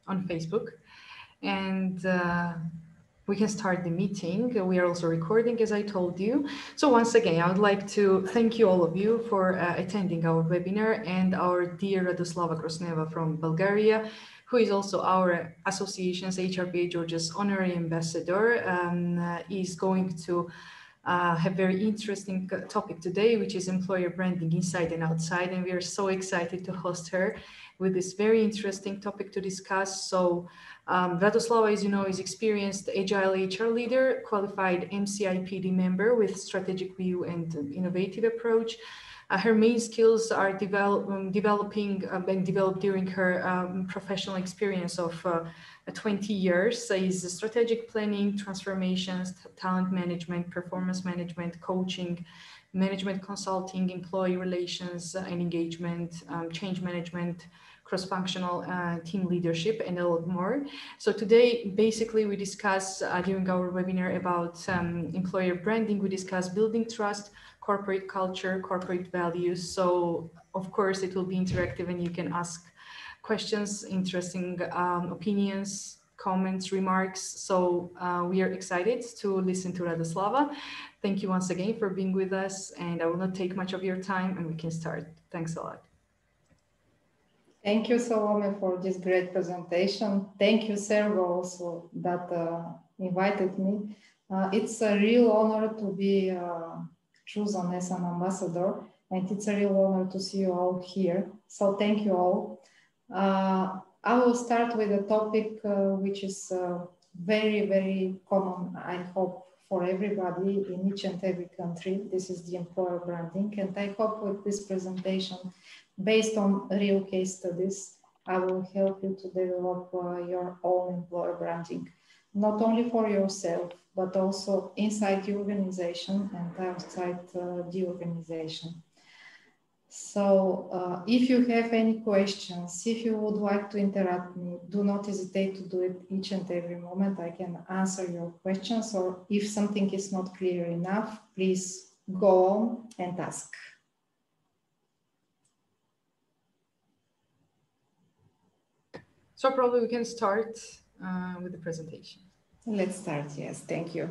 on Facebook. And we can start the meeting. We are also recording, as I told you. So once again, I would like to thank you, all of you, for attending our webinar, and our dear Radoslava Krosneva from Bulgaria, who is also our association's HRPA Georgia's honorary ambassador, is going to have very interesting topic today, which is employer branding inside and outside. And we are so excited to host her with this very interesting topic to discuss. So Radoslava, as you know, is experienced agile HR leader, qualified MCIPD member with strategic view and innovative approach. Her main skills are developing and developed during her professional experience of 20 years. Is strategic planning, transformations, talent management, performance management, coaching, management consulting, employee relations and engagement, change management, cross-functional team leadership, and a lot more. So today, basically, we discuss during our webinar about employer branding. We discuss building trust, corporate culture, corporate values. So of course, it will be interactive and you can ask questions, interesting opinions, comments, remarks. So we are excited to listen to Radoslava. Thank you once again for being with us, and I will not take much of your time, and we can start. Thanks a lot. Thank you, Salome, for this great presentation. Thank you, Sergo, also that invited me. It's a real honor to be chosen as an ambassador, and it's a real honor to see you all here. So thank you all. I will start with a topic which is very, very common, I hope, for everybody in each and every country. This is the employer branding, and I hope with this presentation, based on real case studies, I will help you to develop your own employer branding, not only for yourself, but also inside the organization and outside the organization. So if you have any questions, if you would like to interrupt me, do not hesitate to do it each and every moment. I can answer your questions, or if something is not clear enough, please go on and ask. So probably we can start with the presentation. Let's start, yes, thank you.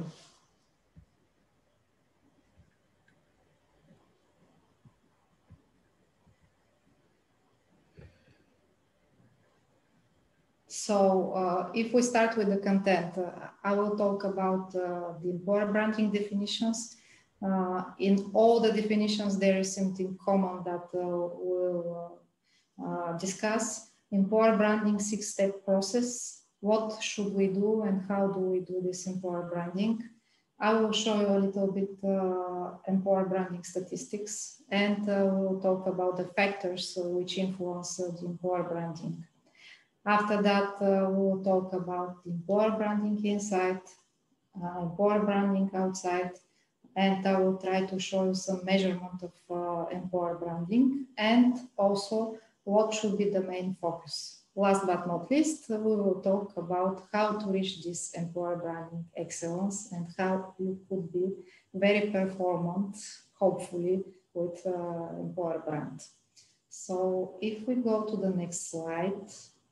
So if we start with the content, I will talk about the employer branding definitions. In all the definitions, there is something common that we'll discuss. Employer branding 6-step process. What should we do and how do we do this employer branding? I will show you a little bit employer branding statistics, and we'll talk about the factors which influence the employer branding. After that, we will talk about the employer branding inside, employer branding outside, and I will try to show you some measurement of employer branding, and also what should be the main focus. Last but not least, we will talk about how to reach this employer branding excellence and how you could be very performant, hopefully, with employer brand. So if we go to the next slide.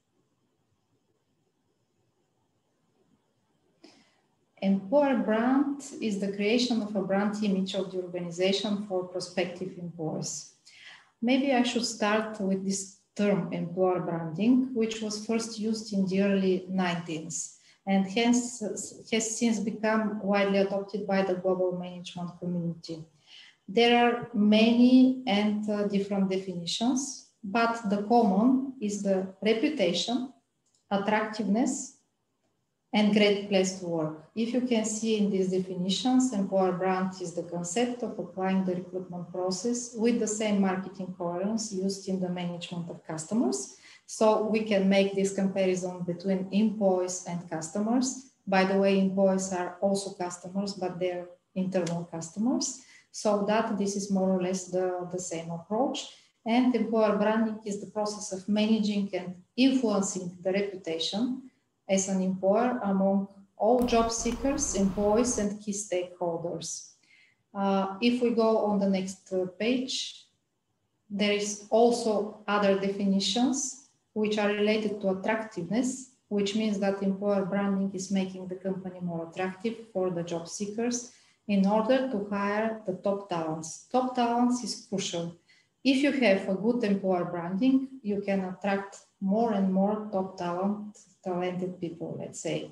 Employer brand is the creation of a brand image of the organization for prospective employees. Maybe I should start with this term employer branding, which was first used in the early 1990s and hence has since become widely adopted by the global management community. There are many and different definitions, but the common is the reputation, attractiveness, and great place to work. If you can see in these definitions, employer brand is the concept of applying the recruitment process with the same marketing coherence used in the management of customers. So we can make this comparison between employees and customers. By the way, employees are also customers, but they're internal customers. So that this is more or less the same approach. And employer branding is the process of managing and influencing the reputation as an employer among all job seekers, employees, and key stakeholders. If we go on the next page, there is also other definitions which are related to attractiveness which means that employer branding is making the company more attractive for the job seekers in order to hire the top talents. Top talents is crucial. If you have a good employer branding, you can attract more and more top talented people, let's say.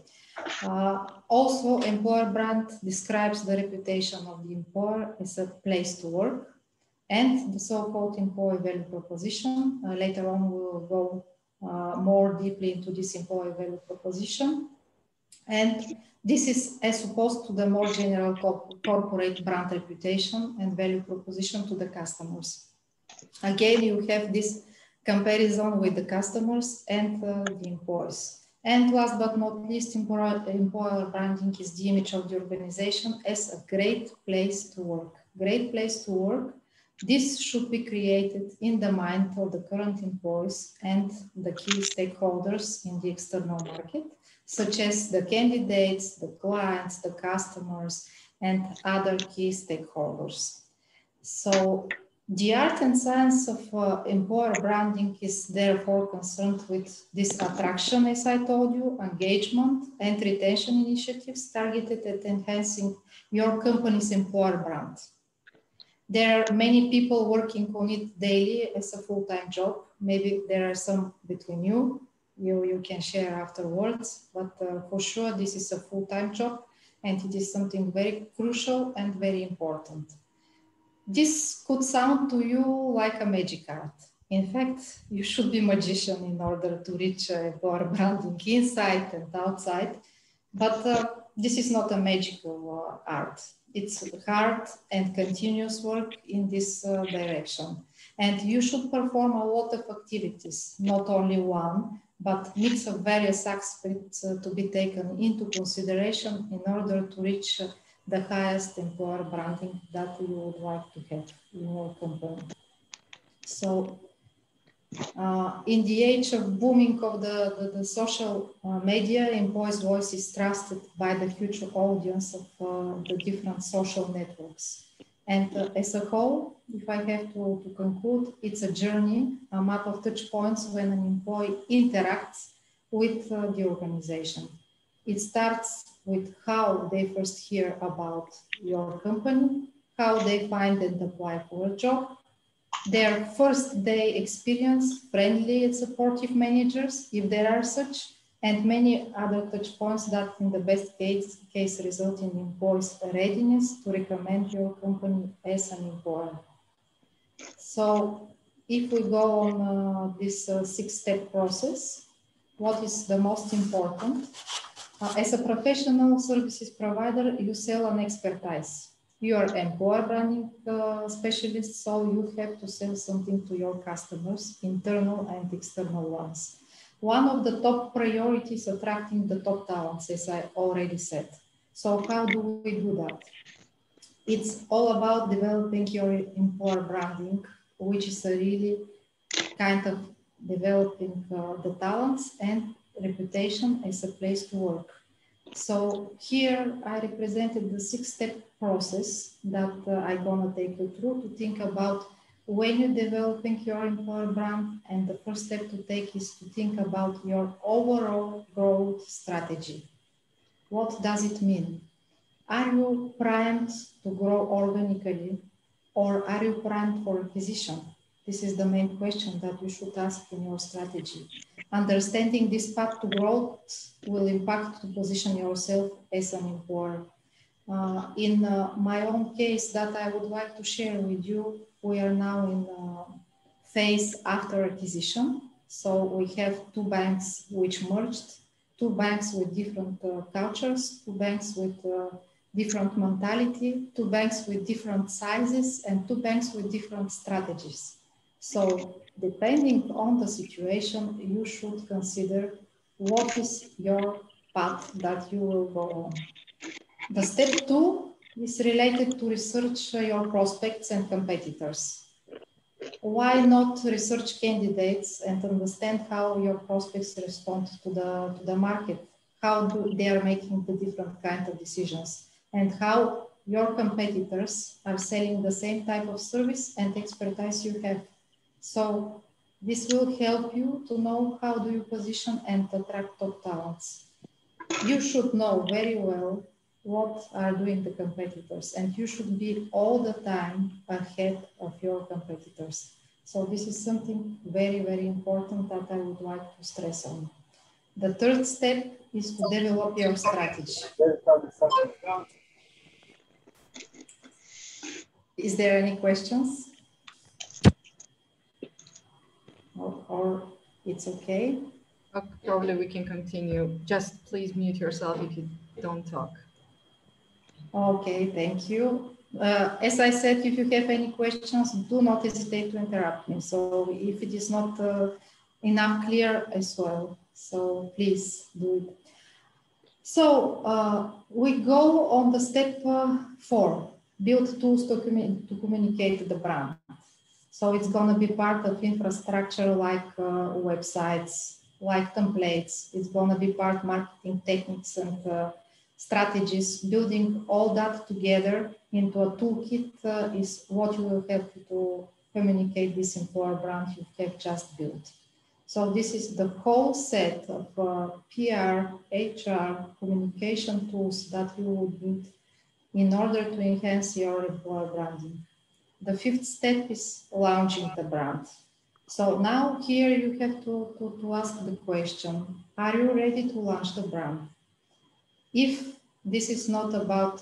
Also, employer brand describes the reputation of the employer as a place to work and the so-called employee value proposition. Later on, we will go more deeply into this employee value proposition. And this is as opposed to the more general corporate brand reputation and value proposition to the customers. Again, you have this comparison with the customers and the employees. And last but not least, employer branding is the image of the organization as a great place to work. Great place to work. This should be created in the mind of the current employees and the key stakeholders in the external market, such as the candidates, the clients, the customers, and other key stakeholders. So the art and science of employer branding is therefore concerned with this attraction, as I told you, engagement and retention initiatives targeted at enhancing your company's employer brand. There are many people working on it daily as a full-time job. Maybe there are some between you can share afterwards, but for sure this is a full-time job and it is something very crucial and very important. This could sound to you like a magic art. In fact, you should be a magician in order to reach employer branding inside and outside, but this is not a magical art. It's hard and continuous work in this direction. And you should perform a lot of activities, not only one, but mix of various aspects to be taken into consideration in order to reach the highest employer branding that you would like to have in your company. So in the age of booming of the social media, employees' voice is trusted by the future audience of the different social networks. And as a whole, if I have to conclude, it's a journey, a map of touch points when an employee interacts with the organization. It starts with how they first hear about your company, how they find and apply for a job, their first day experience, friendly and supportive managers, if there are such, and many other touch points that in the best case result in employees' readiness to recommend your company as an employer. So if we go on this six-step process, what is the most important? As a professional services provider, you sell an expertise. You are employer branding specialist, so you have to sell something to your customers, internal and external ones. One of the top priorities is attracting the top talents, as I already said. So how do we do that? It's all about developing your employer branding, which is a really kind of developing the talents and reputation as a place to work. So here I represented the six-step process that I'm gonna take you through to think about when you're developing your employer brand, and the first step to take is to think about your overall growth strategy. What does it mean? Are you primed to grow organically, or are you primed for acquisition? This is the main question that you should ask in your strategy. Understanding this path to growth will impact to position yourself as an employer. In my own case that I would like to share with you, we are now in phase after acquisition. So we have two banks which merged, two banks with different cultures, two banks with different mentality, two banks with different sizes, and two banks with different strategies. So depending on the situation, you should consider what is your path that you will go on. The step 2 is related to research your prospects and competitors. Why not research candidates and understand how your prospects respond to the market, how they are making the different kinds of decisions, and how your competitors are selling the same type of service and expertise you have. So This will help you to know how do you position and attract top talents. You should know very well what are doing the competitors, and you should be all the time ahead of your competitors. So this is something very, very important that I would like to stress on. The third step is to develop your strategy. Is there any questions? Or it's okay? Probably we can continue. Just please mute yourself if you don't talk. Okay, thank you. As I said, if you have any questions, do not hesitate to interrupt me. So if it is not enough clear as well, so please do it. So we go on the step 4, build tools to communicate the brand. So it's going to be part of infrastructure like websites, like templates. It's going to be part marketing techniques and strategies. Building all that together into a toolkit is what you will help you to communicate this employer brand you have just built. So this is the whole set of PR, HR, communication tools that you would need in order to enhance your employer branding. The 5th step is launching the brand. So now here you have to ask the question, are you ready to launch the brand? If this is not about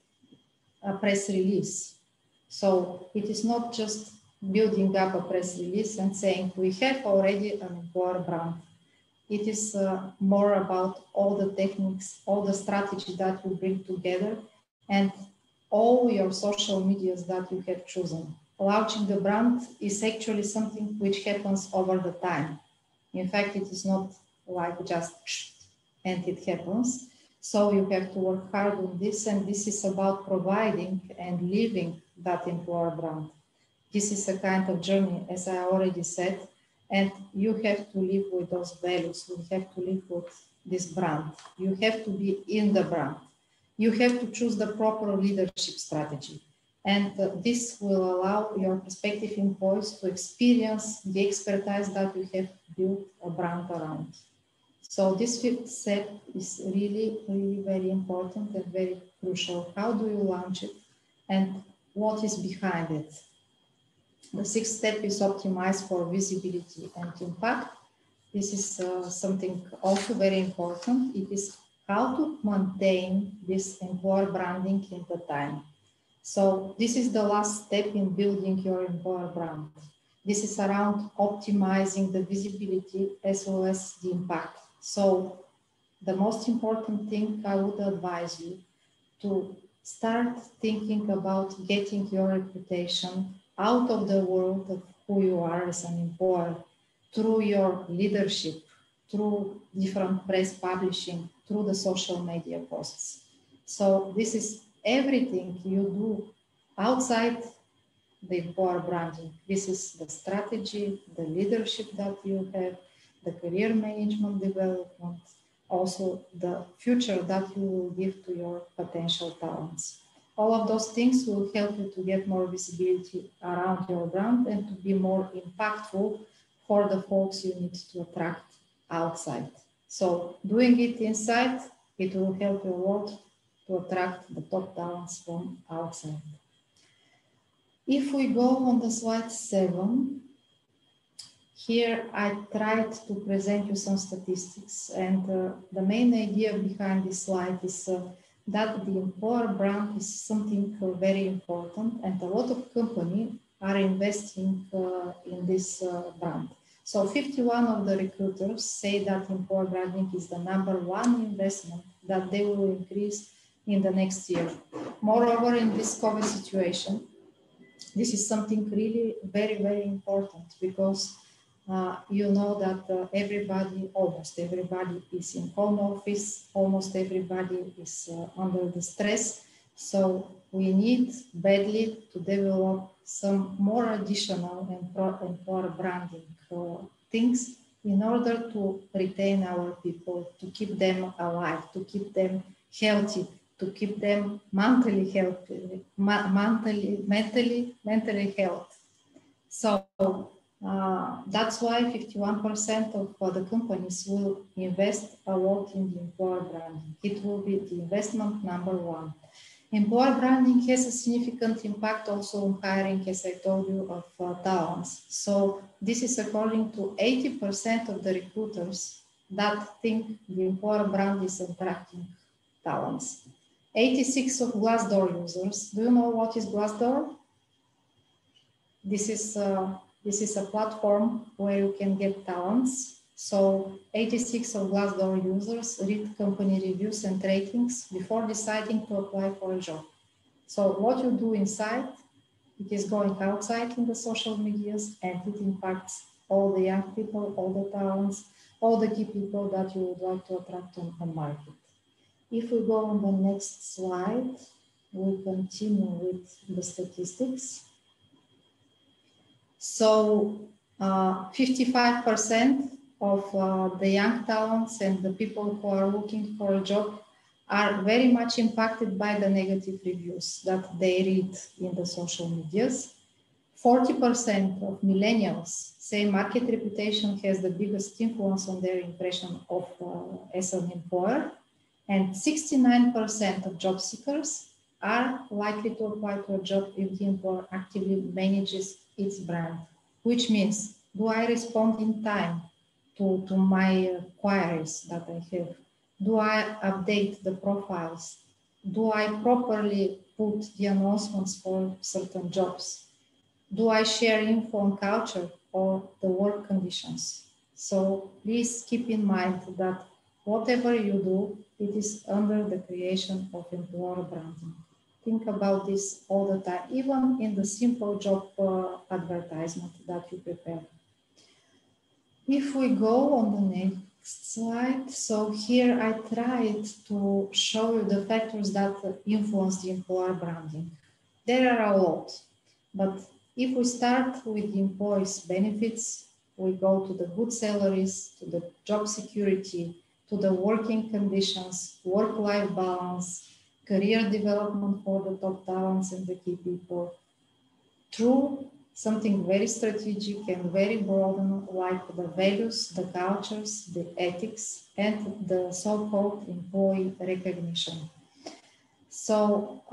a press release, so it is not just building up a press release and saying we have already an employer brand. It is more about all the techniques, all the strategy that you bring together and all your social medias that you have chosen. Launching the brand is actually something which happens over the time. In fact, it is not like just and it happens. So you have to work hard on this, and this is about providing and living that employer brand. This is a kind of journey, as I already said, and you have to live with those values. You have to live with this brand. You have to be in the brand. You have to choose the proper leadership strategy. And this will allow your prospective employees to experience the expertise that you have built a brand around. So this 5th step is really, really very important and very crucial. How do you launch it and what is behind it? The 6th step is optimize for visibility and impact. This is something also very important. It is how to maintain this employer branding in the time. So this is the last step in building your employer brand. This is around optimizing the visibility as well as the impact. So the most important thing I would advise you to start thinking about getting your reputation out of the world of who you are as an employer through your leadership, through different press publishing, through the social media posts. So this is everything you do outside the employer branding. This is the strategy, the leadership that you have, the career management development, also the future that you will give to your potential talents. All of those things will help you to get more visibility around your brand and to be more impactful for the folks you need to attract outside. So doing it inside, it will help you a lot to attract the top talents from outside. If we go on the slide 7, here I tried to present you some statistics, and the main idea behind this slide is that the employer brand is something very important, and a lot of companies are investing in this brand. So 51 of the recruiters say that employer branding is the #1 investment that they will increase in the next year. Moreover, in this COVID situation, this is something really very, very important because you know that almost everybody is in home office, almost everybody is under the stress. So we need badly to develop some more additional employer branding things in order to retain our people, to keep them alive, to keep them healthy, to keep them mentally healthy, mentally health. So That's why 51% of the companies will invest a lot in the employer branding. It will be the investment number one. Employer branding has a significant impact also on hiring, as I told you, of talents. So this is according to 80% of the recruiters that think the employer brand is attracting talents. 86 of Glassdoor users. Do you know what is Glassdoor? This is a platform where you can get talents. So 86 of Glassdoor users read company reviews and ratings before deciding to apply for a job. So what you do inside, it is going outside in the social medias, and it impacts all the young people, all the talents, all the key people that you would like to attract on the market. If we go on the next slide, we continue with the statistics. So 55% of the young talents and the people who are looking for a job are very much impacted by the negative reviews that they read in the social medias. 40% of millennials say market reputation has the biggest influence on their impression of as an employer. And 69% of job seekers are likely to apply to a job if the employer actively manages its brand, which means, do I respond in time to my queries that I have? Do I update the profiles? Do I properly put the announcements for certain jobs? Do I share info on culture or the work conditions? So please keep in mind that whatever you do, it is under the creation of employer branding. Think about this all the time, even in the simple job advertisement that you prepare. If we go on the next slide, so here I tried to show you the factors that influence the employer branding. There are a lot, but if we start with the employees' benefits, we go to the good salaries, to the job security, to the working conditions, work-life balance, career development for the top talents and the key people, through something very strategic and very broad, like the values, the cultures, the ethics, and the so-called employee recognition. So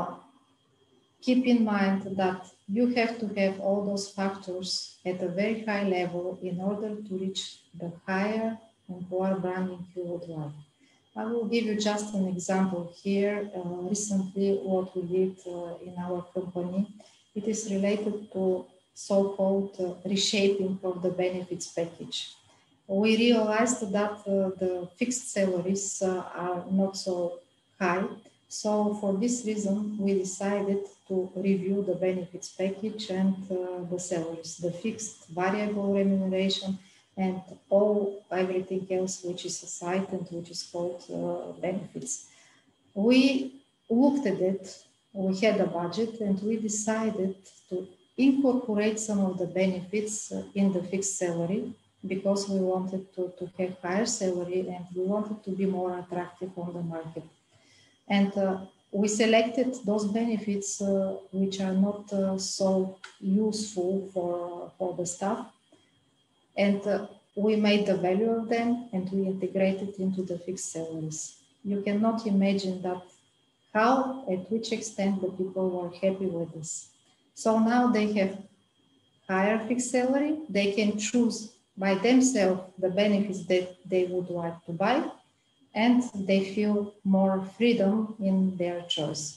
keep in mind that you have to have all those factors at a very high level in order to reach the higher employer branding you would like. I will give you just an example here. Recently, what we did in our company, it is related to so-called reshaping of the benefits package. We realized that the fixed salaries are not so high. So for this reason, we decided to review the benefits package and the salaries, the fixed variable remuneration, and everything else which is aside and which is called benefits. We looked at it, we had a budget, and we decided to incorporate some of the benefits in the fixed salary because we wanted to have higher salary and we wanted to be more attractive on the market. And we selected those benefits which are not so useful for the staff. And we made the value of them and we integrated into the fixed salaries. You cannot imagine that how, at which extent the people were happy with this. So now they have higher fixed salary. They can choose by themselves the benefits that they would like to buy, and they feel more freedom in their choice.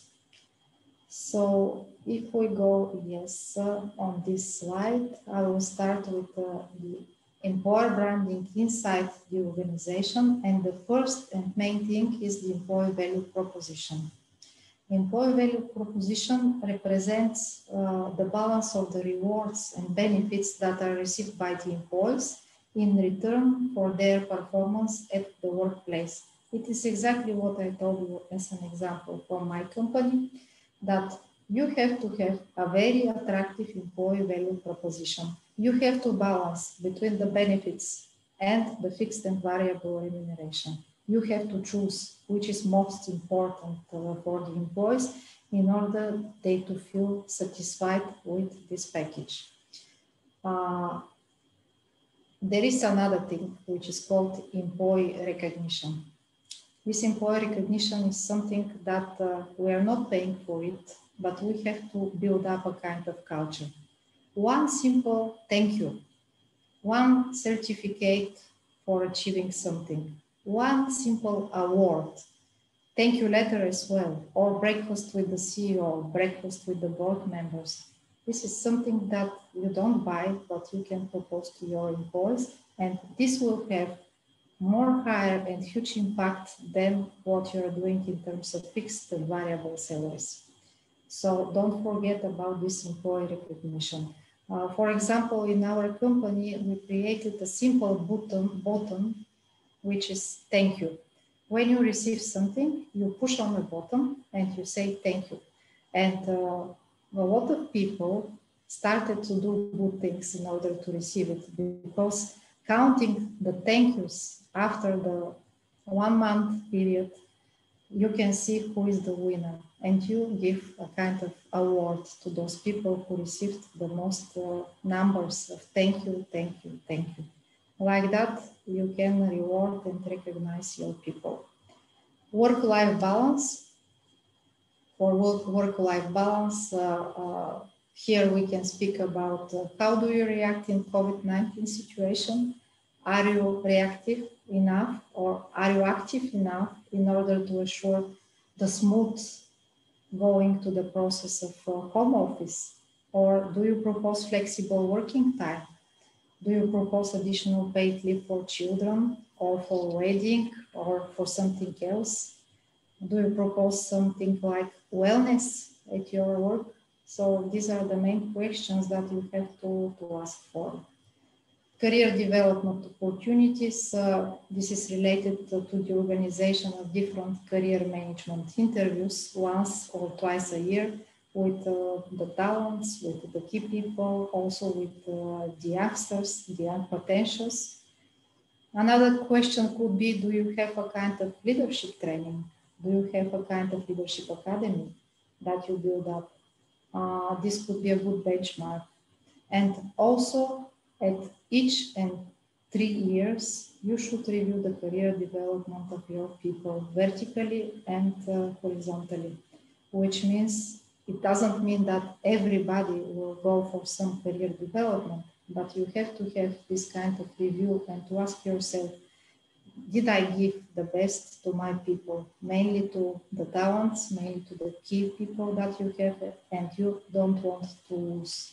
So if we go, on this slide, I will start with the employer branding inside the organization. And the first and main thing is the employee value proposition. Employee value proposition represents the balance of the rewards and benefits that are received by the employees in return for their performance at the workplace. It is exactly what I told you as an example from my company, that you have to have a very attractive employee value proposition. You have to balance between the benefits and the fixed and variable remuneration. You have to choose which is most important for the employees in order they to feel satisfied with this package. There is another thing which is called employee recognition. This employee recognition is something that we are not paying for it, but we have to build up a kind of culture. One simple thank you, one certificate for achieving something, one simple award, thank you letter as well, or breakfast with the CEO, breakfast with the board members. This is something that you don't buy, but you can propose to your employees, and this will have more higher and huge impact than what you're doing in terms of fixed and variable salaries. So don't forget about this employee recognition. For example, in our company, we created a simple button, which is thank you. When you receive something, you push on the button and you say thank you. And a lot of people started to do good things in order to receive it, because counting the thank yous after the 1 month period, you can see who is the winner, and you give a kind of award to those people who received the most numbers of thank you, thank you, thank you. Like that, you can reward and recognize your people. Work-life balance. For work-life balance, here we can speak about how do you react in COVID-19 situation? Are you reactive enough, or are you active enough in order to assure the smooth going to the process of home office? Or do you propose flexible working time? Do you propose additional paid leave for children, or for wedding, or for something else? Do you propose something like wellness at your work? So these are the main questions that you have to ask for. Career development opportunities. This is related to the organization of different career management interviews once or twice a year with the talents, with the key people, also with the youngsters, the young potentials. Another question could be, do you have a kind of leadership training? Do you have a kind of leadership academy that you build up? This could be a good benchmark. And also, at each and 3 years, you should review the career development of your people vertically and horizontally, which means it doesn't mean that everybody will go for some career development, but you have to have this kind of review and to ask yourself, did I give the best to my people, mainly to the talents, mainly to the key people that you have and you don't want to lose?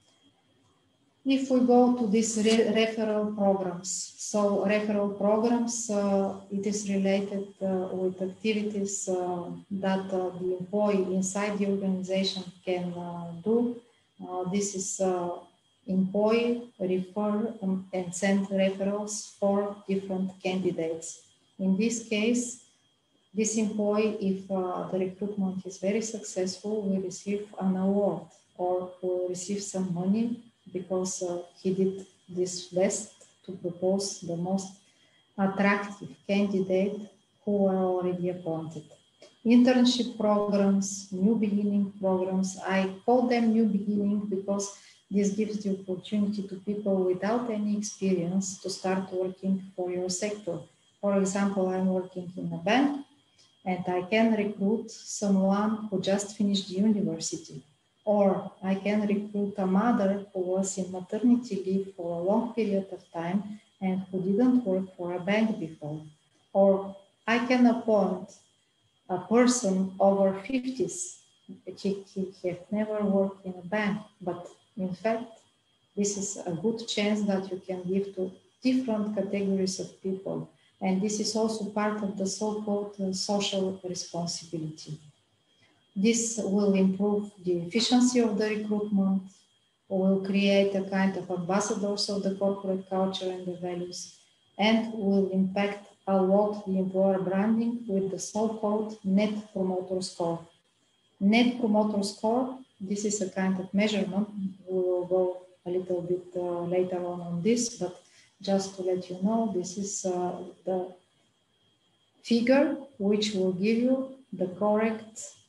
If we go to these referral programs, so referral programs, it is related with activities that the employee inside the organization can do. This is employee refer and send referrals for different candidates. In this case, this employee, if the recruitment is very successful, will receive an award or will receive some money because he did this best to propose the most attractive candidate who were already appointed. Internship programs, new beginning programs, I call them new beginning because this gives the opportunity to people without any experience to start working for your sector. For example, I'm working in a bank and I can recruit someone who just finished the university. Or I can recruit a mother who was in maternity leave for a long period of time and who didn't work for a bank before. Or I can appoint a person over 50s. He had never worked in a bank, but in fact, this is a good chance that you can give to different categories of people. And this is also part of the so-called social responsibility. This will improve the efficiency of the recruitment, will create a kind of ambassadors of the corporate culture and the values, and will impact a lot the employer branding with the so-called Net Promoter Score. Net Promoter Score, this is a kind of measurement. We will go a little bit later on this, but just to let you know, this is the figure which will give you the correct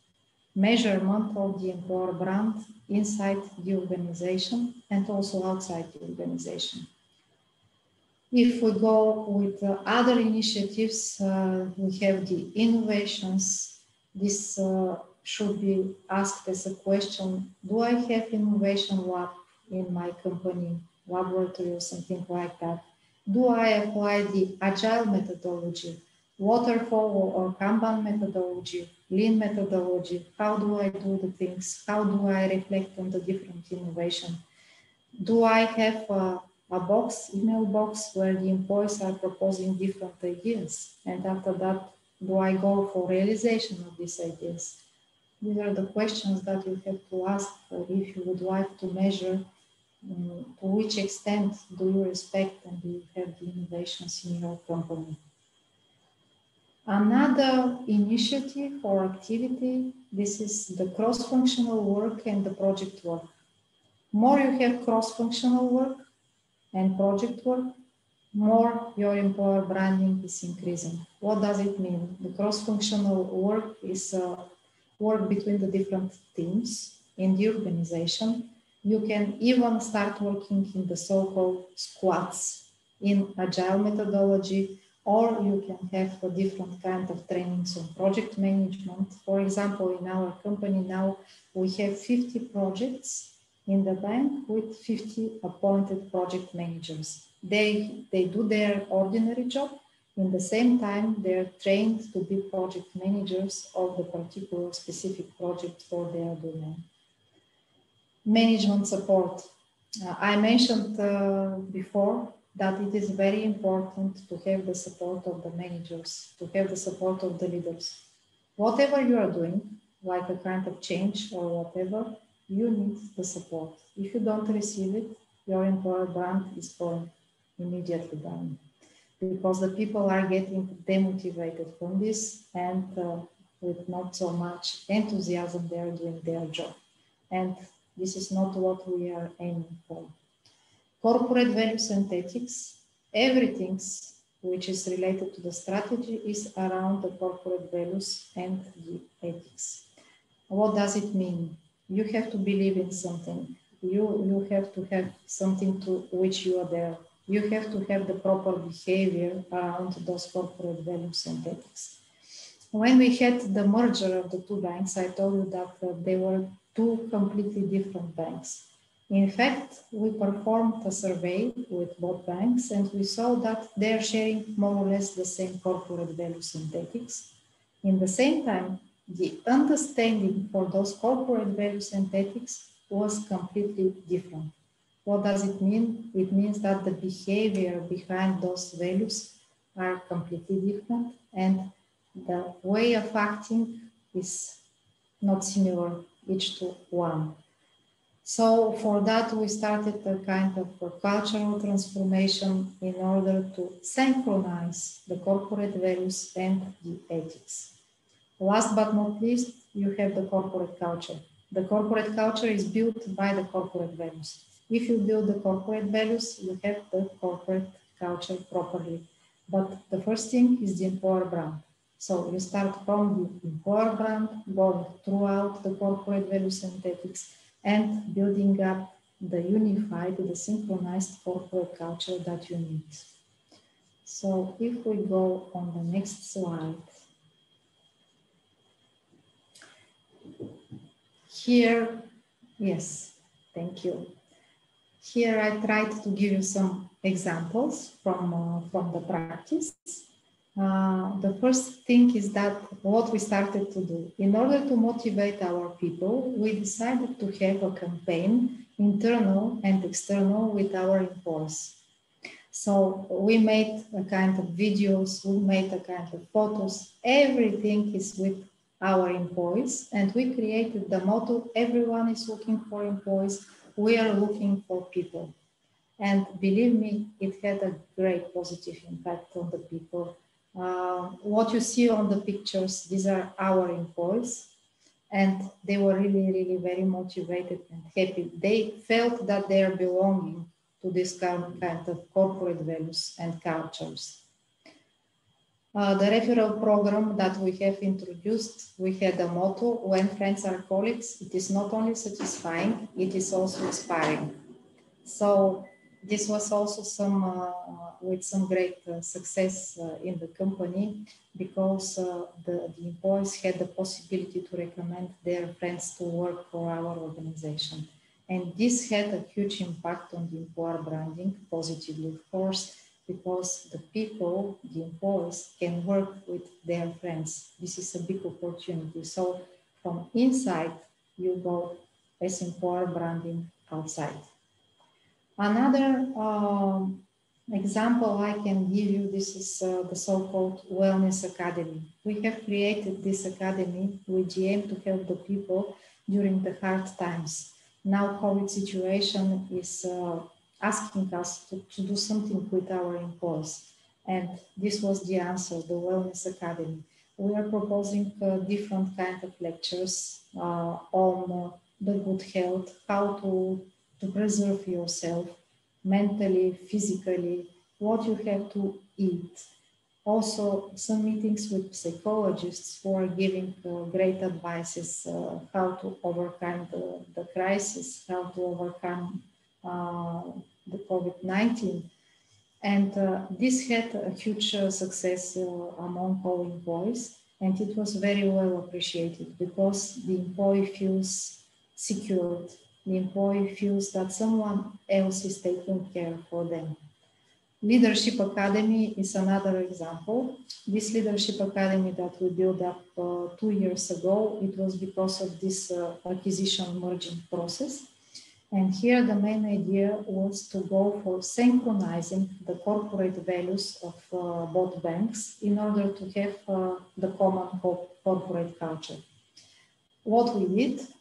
measurement of the employer brand inside the organization and also outside the organization. If we go with other initiatives, we have the innovations. This should be asked as a question: do I have innovation lab in my company, laboratory or something like that? Do I apply the agile methodology, waterfall or Kanban methodology, lean methodology? How do I do the things? How do I reflect on the different innovation? Do I have a box, email box, where the employees are proposing different ideas? And after that, do I go for realization of these ideas? These are the questions that you have to ask if you would like to measure to which extent do you respect and do you have the innovations in your company. Another initiative or activity, this is the cross-functional work and the project work. More you have cross-functional work and project work, more your employer branding is increasing. What does it mean? The cross-functional work is work between the different teams in the organization. You can even start working in the so-called squads in agile methodology, or you can have a different kind of trainings on project management. For example, in our company now, we have 50 projects in the bank with 50 appointed project managers. They do their ordinary job. In the same time, they're trained to be project managers of the particular specific project for their domain. Management support. I mentioned before that it is very important to have the support of the managers, to have the support of the leaders. Whatever you are doing, like a kind of change or whatever, you need the support. If you don't receive it, your employer brand is going immediately down, because the people are getting demotivated from this, and with not so much enthusiasm, they are doing their job. And this is not what we are aiming for. Corporate values and ethics, everything which is related to the strategy is around the corporate values and the ethics. What does it mean? You have to believe in something. You have to have something to which you are there. You have to have the proper behavior around those corporate values and ethics. When we had the merger of the two banks, I told you that they were two completely different banks. In fact, we performed a survey with both banks, and we saw that they're sharing more or less the same corporate values and ethics. In the same time, the understanding for those corporate values and ethics was completely different. What does it mean? It means that the behavior behind those values are completely different, and the way of acting is not similar each to one. So for that, we started a kind of a cultural transformation in order to synchronize the corporate values and the ethics. Last but not least, you have the corporate culture. The corporate culture is built by the corporate values. If you build the corporate values, you have the corporate culture properly. But the first thing is the employer brand. So you start from the employer brand, going throughout the corporate values and ethics, and building up the unified, the synchronized corporate culture that you need. So if we go on the next slide. Here, yes, thank you. Here I tried to give you some examples from the practice. The first thing is that what we started to do. In order to motivate our people, we decided to have a campaign, internal and external, with our employees. So we made a kind of videos, we made a kind of photos, everything is with our employees, and we created the motto, everyone is looking for employees, we are looking for people. And believe me, it had a great positive impact on the people. What you see on the pictures, these are our employees, and they were really, really very motivated and happy. They felt that they are belonging to this kind of corporate values and cultures. The referral program that we have introduced, we had a motto: when friends are colleagues, it is not only satisfying, it is also inspiring. So this was also with some great success in the company, because the employees had the possibility to recommend their friends to work for our organization. And this had a huge impact on the employer branding, positively, of course, because the people, the employees, can work with their friends. This is a big opportunity. So from inside, you go as employer branding outside. Another example I can give you, this is the so-called Wellness Academy. We have created this academy with the aim to help the people during the hard times. Now COVID situation is asking us to do something with our employees. And this was the answer, the Wellness Academy. We are proposing different kinds of lectures on the good health, how to preserve yourself mentally, physically, what you have to eat. Also, some meetings with psychologists who are giving great advices, how to overcome the crisis, how to overcome the COVID-19. And this had a huge success among all employees, and it was very well appreciated, because the employee feels secured. The employee feels that someone else is taking care for them. Leadership Academy is another example. This Leadership Academy that we built up 2 years ago, it was because of this acquisition merging process. And here the main idea was to go for synchronizing the corporate values of both banks in order to have the common corporate culture. What we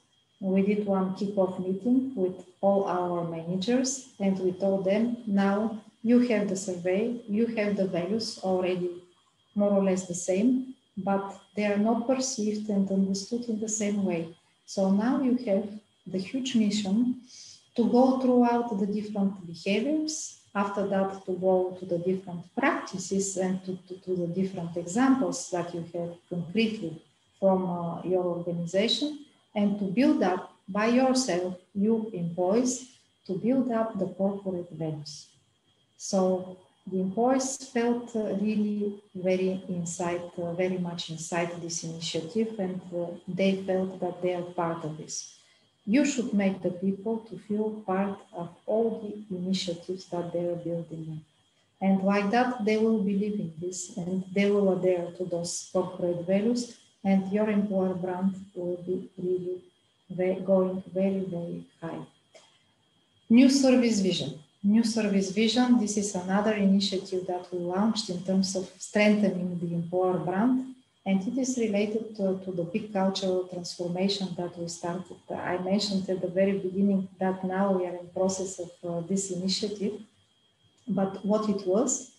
did one kickoff meeting with all our managers, and we told them, now you have the survey, you have the values already more or less the same, but they are not perceived and understood in the same way. So now you have the huge mission to go throughout the different behaviors, after that to go to the different practices and to the different examples that you have concretely from your organization, and to build up by yourself, you employees, to build up the corporate values. So the employees felt really very much inside this initiative, and they felt that they are part of this. You should make the people to feel part of all the initiatives that they are building. And like that, they will believe in this, and they will adhere to those corporate values, and your employer brand will be really going very, very high. New service vision. New service vision, this is another initiative that we launched in terms of strengthening the employer brand, and it is related to the big cultural transformation that we started. I mentioned at the very beginning that now we are in process of this initiative, but what it was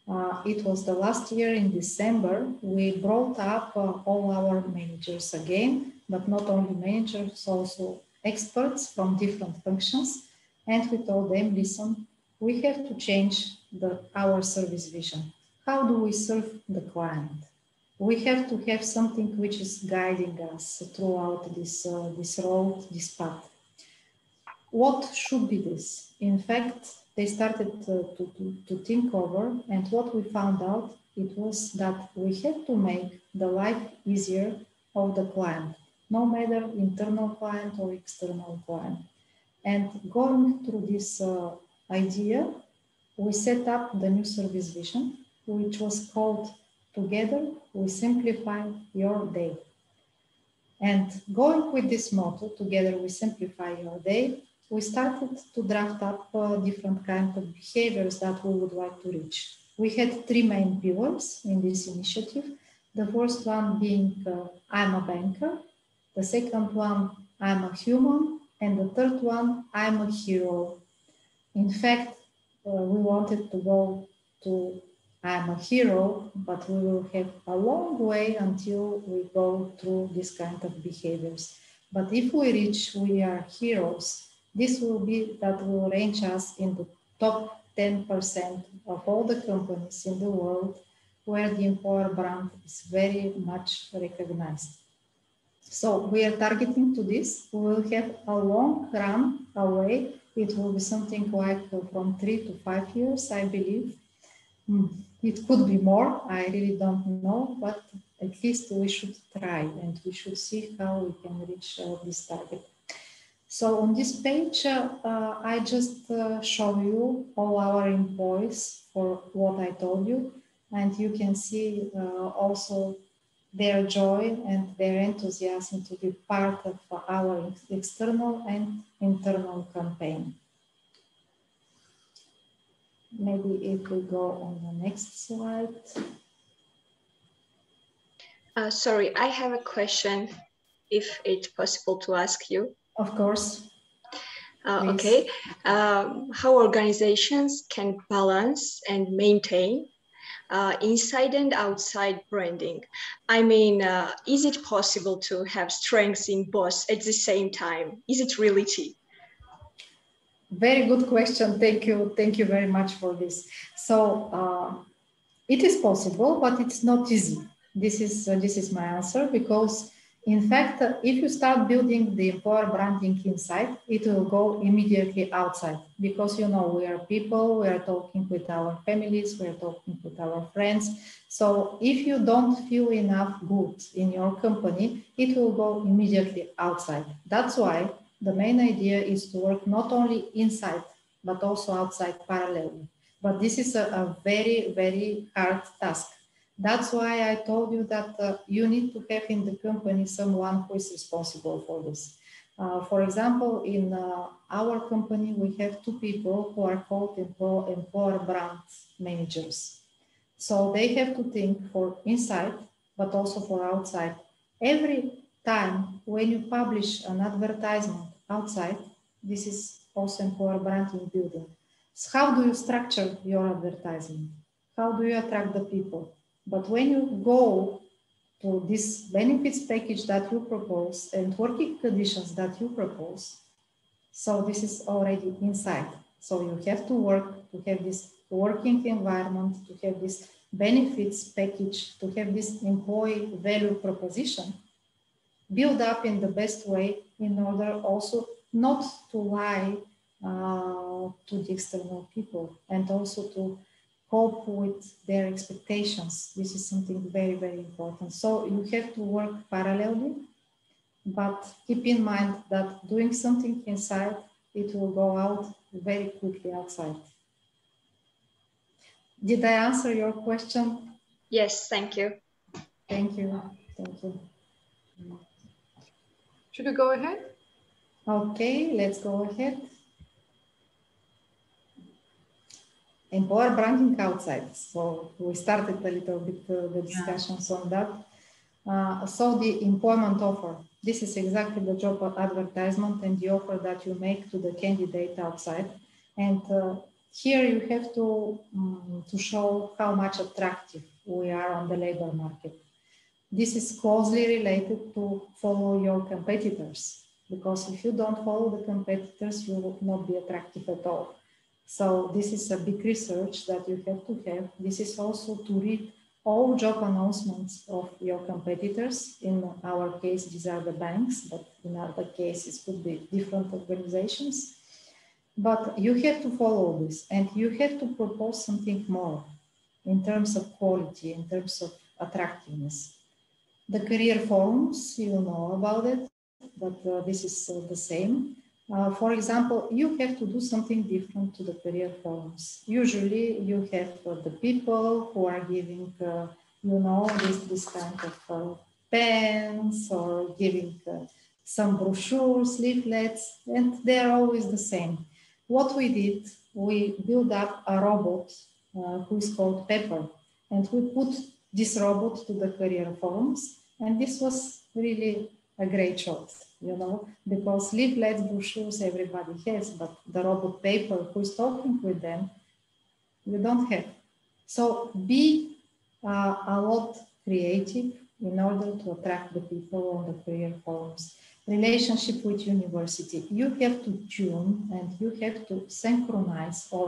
the last year in December, we brought up all our managers again, but not only managers, also experts from different functions. And we told them, listen, we have to change our service vision. How do we serve the client? We have to have something which is guiding us throughout this road, this path. What should be this? In fact, they started to think over, and what we found out, it was that we had to make the life easier of the client, no matter internal client or external client. And going through this idea, we set up the new service vision, which was called Together We Simplify Your Day. And going with this motto, Together We Simplify Your Day, we started to draft up different kinds of behaviors that we would like to reach. We had 3 main pillars in this initiative. The first one being, I'm a banker. The second one, I'm a human. And the third one, I'm a hero. In fact, we wanted to go to I'm a hero, but we will have a long way until we go through this kind of behaviors. But if we reach we are heroes, this will be that will range us in the top 10% of all the companies in the world where the Empower brand is very much recognized. So we are targeting to this. We will have a long run away. It will be something like from 3 to 5 years, I believe. It could be more, I really don't know, but at least we should try and we should see how we can reach this target. So on this page, I just show you all our employees for what I told you, and you can see also their joy and their enthusiasm to be part of our external and internal campaign. Maybe if we go on the next slide. Sorry, I have a question, if it's possible to ask you. Of course. Okay. How organizations can balance and maintain inside and outside branding? I mean, is it possible to have strengths in both at the same time? Is it reality? Very good question. Thank you. Thank you very much for this. So it is possible, but it's not easy. This is my answer, because in fact, if you start building the Empower branding inside, it will go immediately outside, because, you know, we are people, we are talking with our families, we are talking with our friends. So if you don't feel enough good in your company, it will go immediately outside. That's why the main idea is to work not only inside, but also outside parallelly. But this is a very, very hard task. That's why I told you that you need to have in the company someone who is responsible for this. For example, in our company, we have 2 people who are called Empower brand managers. So they have to think for inside, but also for outside. Every time when you publish an advertisement outside, this is also Empower branding building. So how do you structure your advertisement? How do you attract the people? But when you go to this benefits package that you propose and working conditions that you propose, so this is already inside. So you have to work to have this working environment, to have this benefits package, to have this employee value proposition build up in the best way, in order also not to lie to the external people, and also to cope with their expectations. This is something very, very important. So you have to work parallelly, but keep in mind that doing something inside, it will go out very quickly outside. Did I answer your question? Yes, thank you. Thank you. Thank you. Should we go ahead? Okay, let's go ahead. Empower branding outside. So we started a little bit the discussions on that. So the employment offer. This is exactly the job advertisement and the offer that you make to the candidate outside. And here you have to show how much attractive we are on the labor market. This is closely related to follow your competitors, because if you don't follow the competitors, you will not be attractive at all. So this is a big research that you have to have. This is also to read all job announcements of your competitors. In our case, these are the banks, but in other cases could be different organizations. But you have to follow this, and you have to propose something more in terms of quality, in terms of attractiveness. The career forums, you know about it, but this is the same. For example, you have to do something different to the career forums. Usually you have the people who are giving, you know, this kind of pens, or giving some brochures, leaflets, and they're always the same. What we did, we built up a robot who is called Pepper, and we put this robot to the career forums, and this was really a great shot, you know, because leaflets, brochures, everybody has, but the robot Paper who is talking with them, you don't have. So be a lot creative in order to attract the people on the career forums. Relationship with university, you have to tune and you have to synchronize or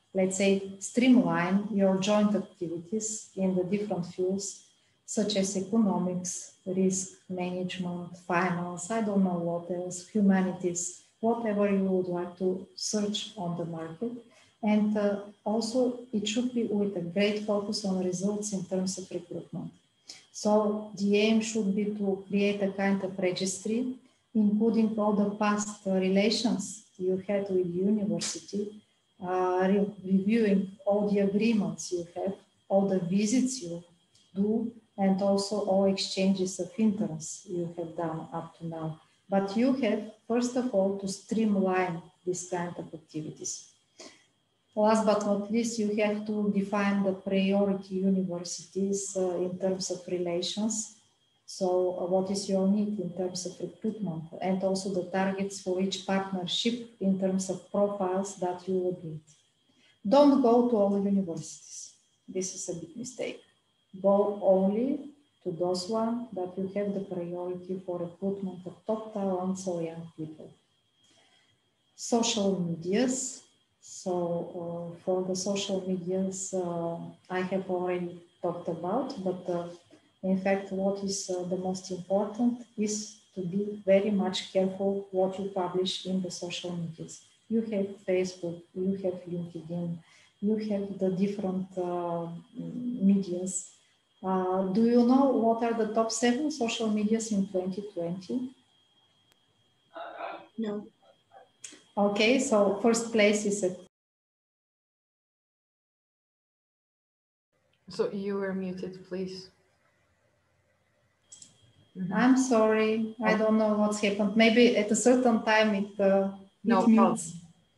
let's say, streamline your joint activities in the different fields, such as economics, risk management, finance, I don't know what else, humanities, whatever you would like to search on the market. And also it should be with a great focus on results in terms of recruitment. So the aim should be to create a kind of registry, including all the past relations you had with the university, reviewing all the agreements you have, all the visits you do, and also all exchanges of interest you have done up to now. But you have, first of all, to streamline this kind of activities. Last but not least, you have to define the priority universities in terms of relations. So what is your need in terms of recruitment, and also the targets for each partnership in terms of profiles that you would need. Don't go to all universities. This is a big mistake. Go only to those ones that you have the priority for recruitment of top talents or young people. Social medias. So for the social medias, I have already talked about, but in fact, what is the most important is to be very much careful what you publish in the social medias. You have Facebook, you have LinkedIn, you have the different medias. Do you know what are the top 7 social medias in 2020? No. Okay, so first place is at... So you were muted, please. I'm sorry, I don't know what's happened. Maybe at a certain time it mutes.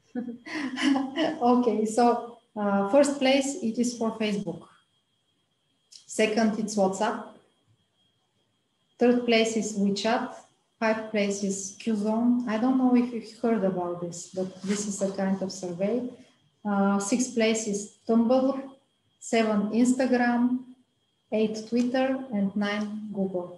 Okay, so first place, it is for Facebook. Second, it's WhatsApp. Third place is WeChat. 5th place is Qzone. I don't know if you've heard about this, but this is a kind of survey. 6th place is Tumblr. 7, Instagram. 8, Twitter. And 9, Google.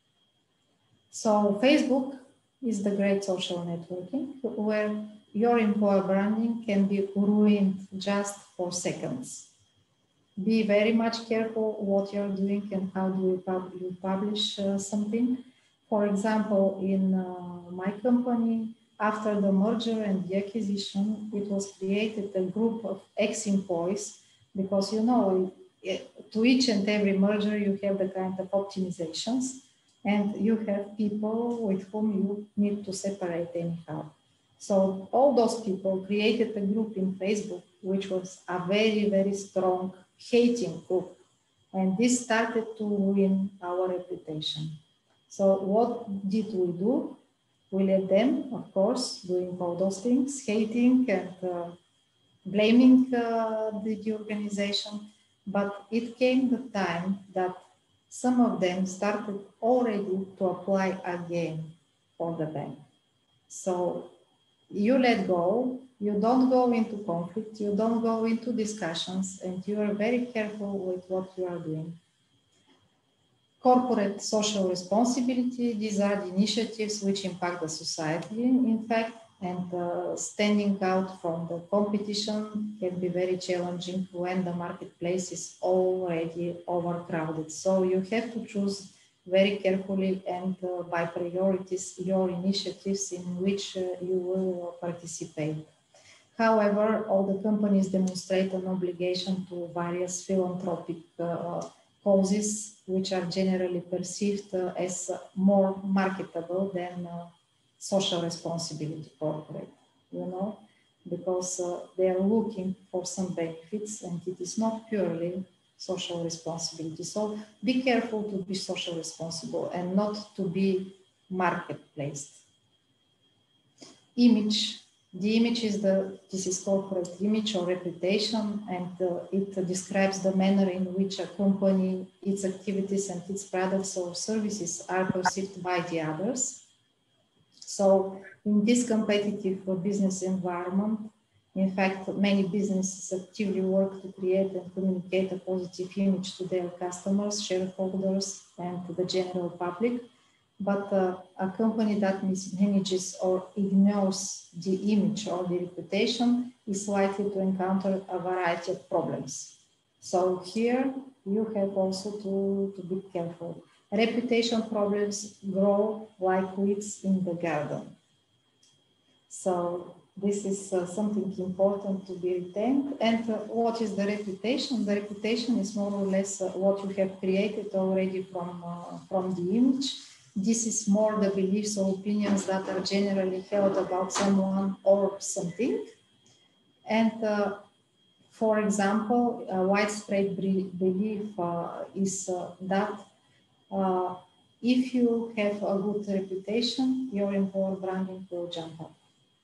So Facebook is the great social networking where your employer branding can be ruined just for seconds. Be very much careful what you're doing and how do you publish something. For example, in my company, after the merger and the acquisition, it was created a group of ex-employees because, you know, to each and every merger, you have the kind of optimizations. And you have people with whom you need to separate anyhow. So all those people created a group in Facebook, which was a very, very strong hating group. And this started to ruin our reputation. So what did we do? We let them, of course, doing all those things, hating and blaming the organization. But it came the time that some of them started already to apply again for the bank. So you let go, you don't go into conflict, you don't go into discussions, and you are very careful with what you are doing. Corporate social responsibility, these are the initiatives which impact the society, in fact, and standing out from the competition can be very challenging when the marketplace is already overcrowded. So you have to choose very carefully and by priorities your initiatives in which you will participate. However, all the companies demonstrate an obligation to various philanthropic causes, which are generally perceived as more marketable than social responsibility corporate, you know, because they are looking for some benefits and it is not purely social responsibility. So be careful to be social responsible and not to be market-placed. Image. The image is this is corporate image or reputation, and it describes the manner in which a company, its activities and its products or services are perceived by the others. So in this competitive business environment, in fact, many businesses actively work to create and communicate a positive image to their customers, shareholders, and to the general public. but a company that mismanages or ignores the image or the reputation is likely to encounter a variety of problems. So here you have also to be careful. Reputation problems grow like weeds in the garden. So this is something important to be retained. And what is the reputation? The reputation is more or less what you have created already from the image. This is more the beliefs or opinions that are generally held about someone or something. And for example, a widespread belief is that if you have a good reputation, your employer branding will jump up.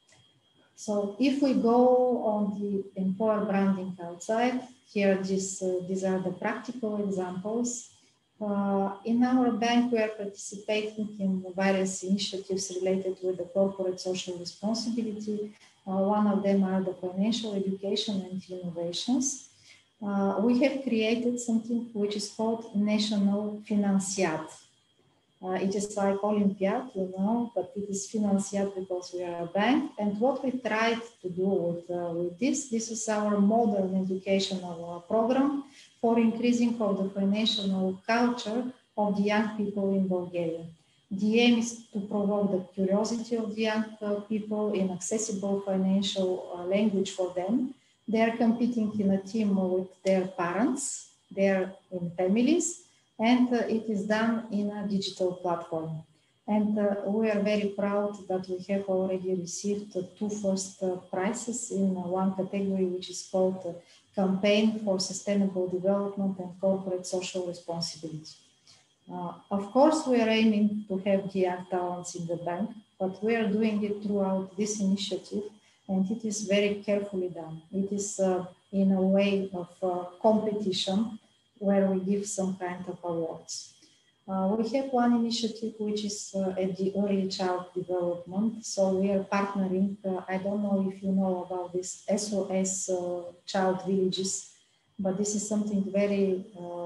So if we go on the employer branding outside, here these are the practical examples. In our bank, we are participating in various initiatives related with the corporate social responsibility. One of them are the financial education and innovations. We have created something which is called National Financiad. It is like Olympiad, you know, but it is Financiad because we are a bank. And what we tried to do with this is our modern educational program for increasing of the financial culture of the young people in Bulgaria. The aim is to provoke the curiosity of the young people in accessible financial language for them. They are competing in a team with their parents, they are in families, and it is done in a digital platform. And we are very proud that we have already received the two first prizes in one category, which is called Campaign for Sustainable Development and Corporate Social Responsibility. Of course, we are aiming to have the young talents in the bank, but we are doing it throughout this initiative, and it is very carefully done. It is in a way of competition, where we give some kind of awards. We have one initiative which is at the early child development. So we are partnering, I don't know if you know about this SOS child villages, but this is something very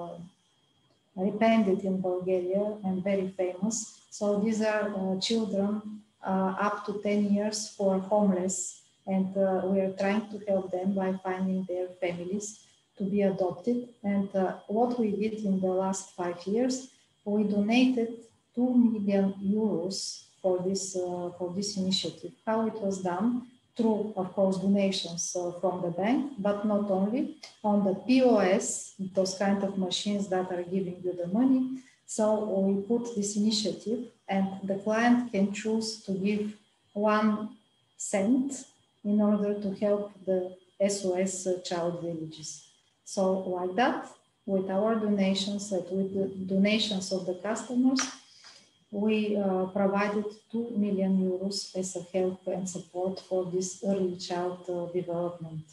repented in Bulgaria and very famous. So these are children up to 10 years who are homeless, and we are trying to help them by finding their families to be adopted. And what we did in the last 5 years, we donated 2 million euros for this initiative. How it was done? Through, of course, donations from the bank, but not only, on the POS, those kind of machines that are giving you the money. So we put this initiative, and the client can choose to give 1 cent in order to help the SOS child villages. So like that, with our donations and with the donations of the customers, we provided 2 million euros as a help and support for this early child development.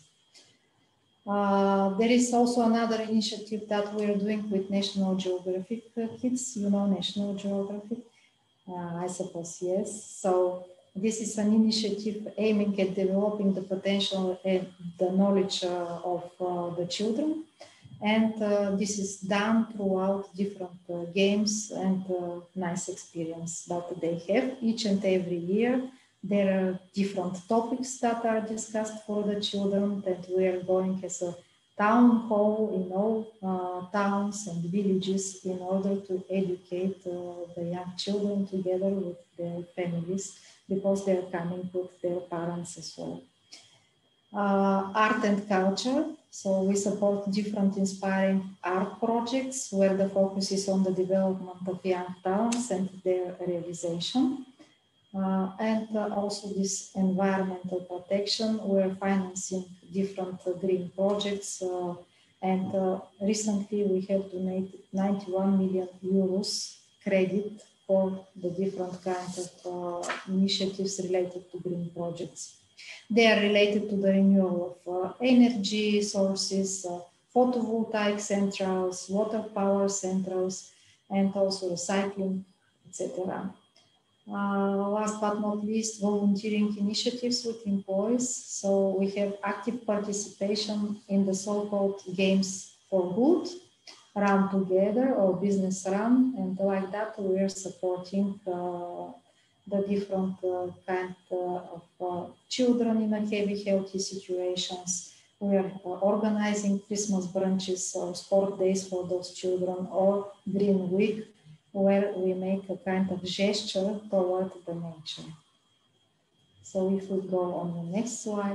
There is also another initiative that we are doing with National Geographic Kids. You know National Geographic? I suppose, yes. So this is an initiative aiming at developing the potential and the knowledge of the children. And this is done throughout different games and nice experience that they have each and every year. There are different topics that are discussed for the children, that we are going as a town hall in all towns and villages in order to educate the young children together with their families, because they're coming with their parents as well. Art and culture. So we support different inspiring art projects where the focus is on the development of young talents and their realization. And also this environmental protection. We're financing different green projects. And recently we have donated 91 million euros credit for the different kinds of initiatives related to green projects. They are related to the renewal of energy sources, photovoltaic centrals, water power centrals, and also recycling, etc. Last but not least, volunteering initiatives with employees. So we have active participation in the so-called Games for Good. run together or business run, and like that we are supporting the different kind of children in a healthy situations. We are organizing Christmas brunches or sport days for those children, or Green Week, where we make a kind of gesture toward the nature. So if we go on the next slide,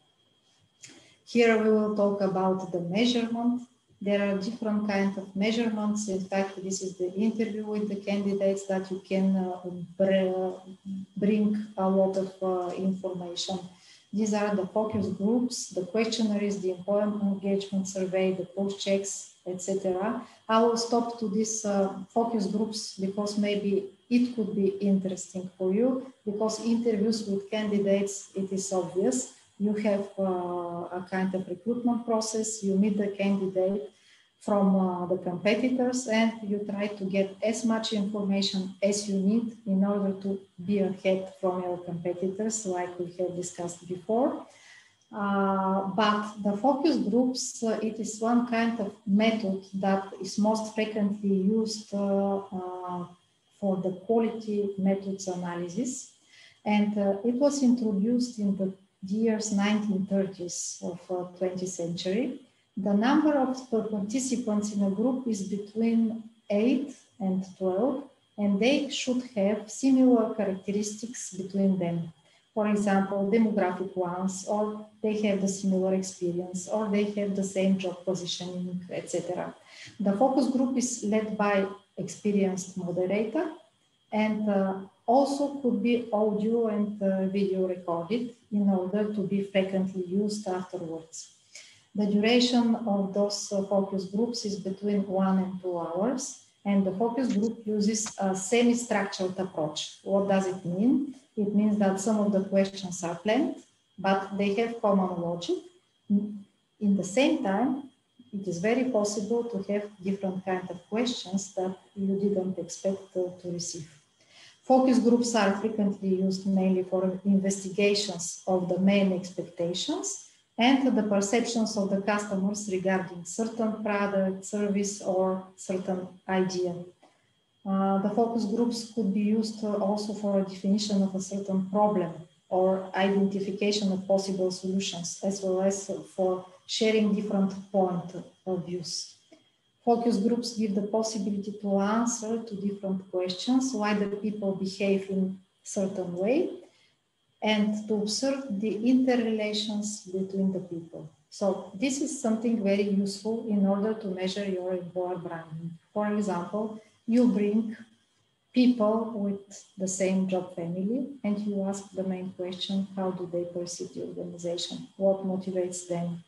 here we will talk about the measurement. There are different kinds of measurements. In fact, this is the interview with the candidates that you can bring a lot of information. These are the focus groups, the questionnaires, the employment engagement survey, the post checks, etc. I will stop to these focus groups because maybe it could be interesting for you, because interviews with candidates, it is obvious. You have a kind of recruitment process, you meet the candidate from the competitors, and you try to get as much information as you need in order to be ahead from your competitors, like we have discussed before. But the focus groups, it is one kind of method that is most frequently used for the quality methods analysis. And it was introduced in the years 1930s of 20th century. The number of participants in a group is between 8 and 12, and they should have similar characteristics between them. For example, demographic ones, or they have the similar experience, or they have the same job positioning, etc. The focus group is led by experienced moderator, and also could be audio and video recorded in order to be frequently used afterwards. The duration of those focus groups is between 1 and 2 hours, and the focus group uses a semi-structured approach. What does it mean? It means that some of the questions are planned, but they have common logic. In the same time, it is very possible to have different kinds of questions that you didn't expect to receive. Focus groups are frequently used mainly for investigations of the main expectations and the perceptions of the customers regarding certain product, service, or certain idea. The focus groups could be used also for a definition of a certain problem or identification of possible solutions, as well as for sharing different points of views. Focus groups give the possibility to answer to different questions, why the people behave in a certain way, and to observe the interrelations between the people. So this is something very useful in order to measure your employer branding. For example, you bring people with the same job family and you ask the main question, how do they perceive the organization? What motivates them?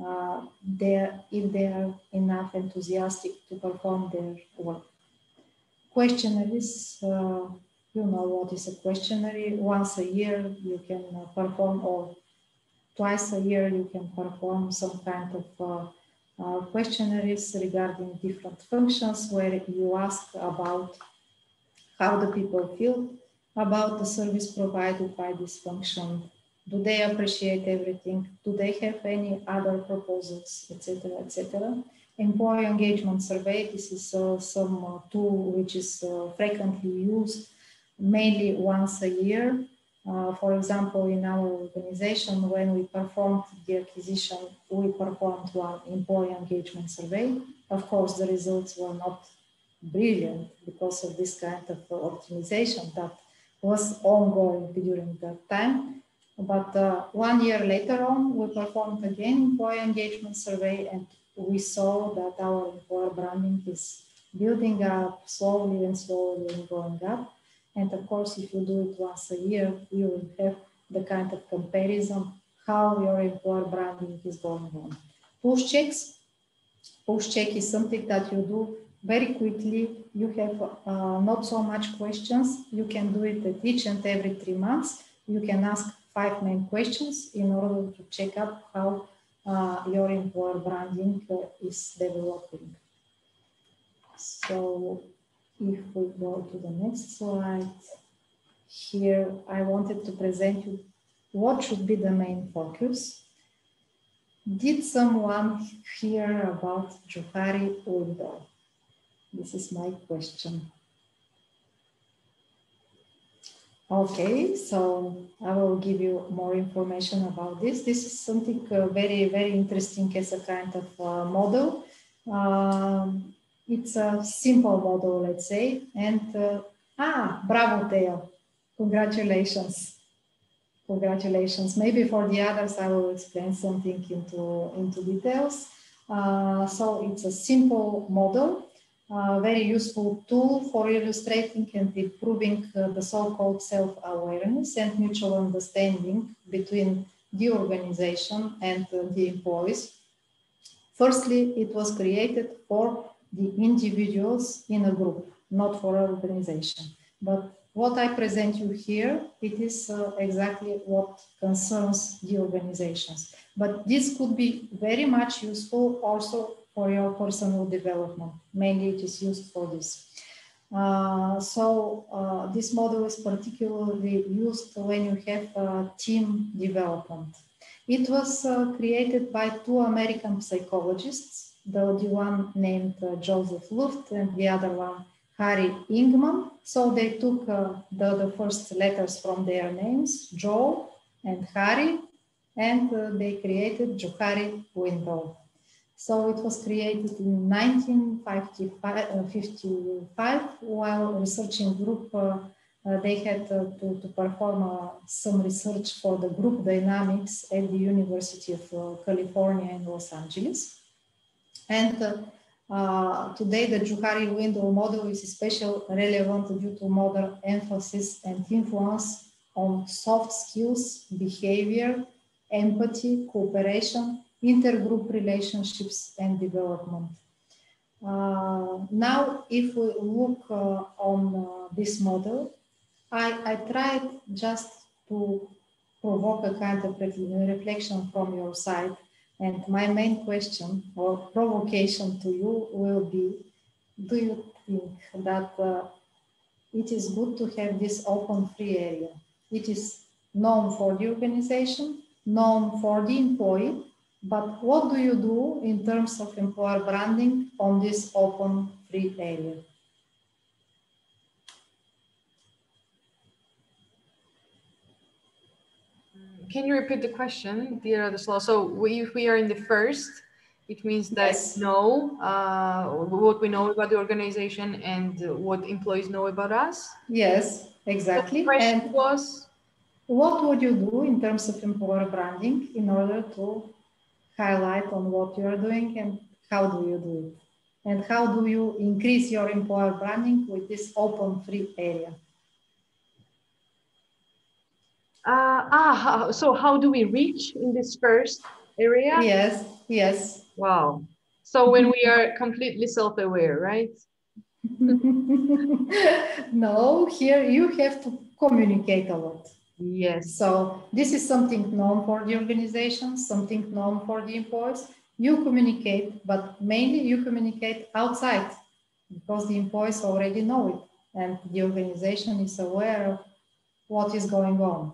If they are enough enthusiastic to perform their work. Questionnaires, you know what is a questionnaire. Once a year you can perform, or twice a year you can perform some kind of questionnaires regarding different functions, where you ask about how the people feel about the service provided by this function. Do they appreciate everything? Do they have any other proposals, etc., etc.? Employee engagement survey, this is some tool which is frequently used, mainly once a year. For example, in our organization, when we performed the acquisition, we performed one employee engagement survey. Of course, the results were not brilliant because of this kind of optimization that was ongoing during that time. But 1 year later on, we performed again employee engagement survey, and we saw that our employer branding is building up slowly and going up. And of course, if you do it once a year, you will have the kind of comparison how your employer branding is going on. Push checks. Push check is something that you do very quickly. You have not so much questions. You can do it at each and every 3 months. You can ask 5 main questions in order to check up how your employer branding is developing. So if we go to the next slide, here I wanted to present you what should be the main focus. Did someone hear about Johari window? This is my question. Okay, so I will give you more information about this. This is something very, very interesting as a kind of model. It's a simple model, let's say. And bravo, Theo. Congratulations. Congratulations. Maybe for the others, I will explain something into details. So it's a simple model. Very useful tool for illustrating and improving the so-called self-awareness and mutual understanding between the organization and the employees. Firstly, it was created for the individuals in a group, not for an organization. But what I present you here, it is exactly what concerns the organizations. But this could be very much useful also for your personal development. Mainly it is used for this. This model is particularly used when you have team development. It was created by two American psychologists, the one named Joseph Luft and the other one Harry Ingman. So they took the first letters from their names, Joe and Harry, and they created Johari window. So it was created in 1955 while researching group, they had to perform some research for the group dynamics at the University of California in Los Angeles. And today the Johari window model is especially relevant due to modern emphasis and influence on soft skills, behavior, empathy, cooperation, intergroup relationships and development. Now, if we look on this model, I tried just to provoke a kind of reflection from your side. And my main question or provocation to you will be, do you think that it is good to have this open free area? It is known for the organization, known for the employee, but what do you do in terms of employer branding on this open free area? Can you repeat the question, dear Radosław? So if we are in the first, it means that Yes. know what we know about the organization and what employees know about us? Yes, exactly. The question was? What would you do in terms of employer branding in order to highlight on what you are doing and how do you do it? And how do you increase your employer branding with this open free area? So how do we reach in this first area? Yes, yes. Wow. So when we are completely self-aware, right? No, here you have to communicate a lot. Yes. So this is something known for the organization, something known for the employees. You communicate, but mainly you communicate outside because the employees already know it and the organization is aware of what is going on.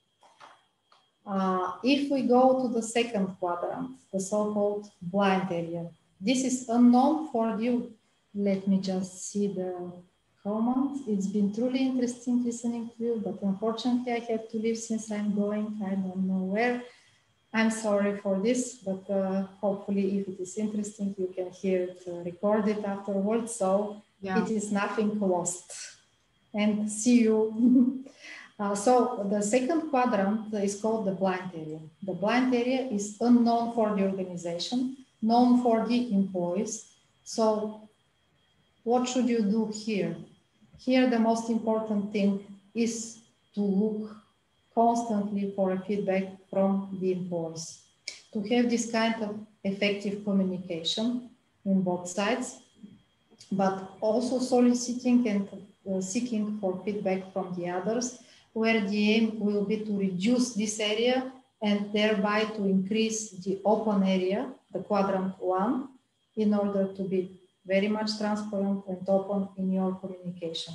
If we go to the second quadrant, the so-called blind area, this is unknown for you. Let me just see the comments. It's been truly interesting listening to you, but unfortunately I have to leave since I'm going, I don't know where. I'm sorry for this, but hopefully if it is interesting, you can hear it recorded afterwards. So yeah. It is nothing lost. And see you. So the second quadrant is called the blind area. The blind area is unknown for the organization, known for the employees. So what should you do here? Here, the most important thing is to look constantly for a feedback from the employees. To have this kind of effective communication in both sides, but also soliciting and seeking for feedback from the others, where the aim will be to reduce this area and thereby to increase the open area, the quadrant 1, in order to be very much transparent and open in your communication.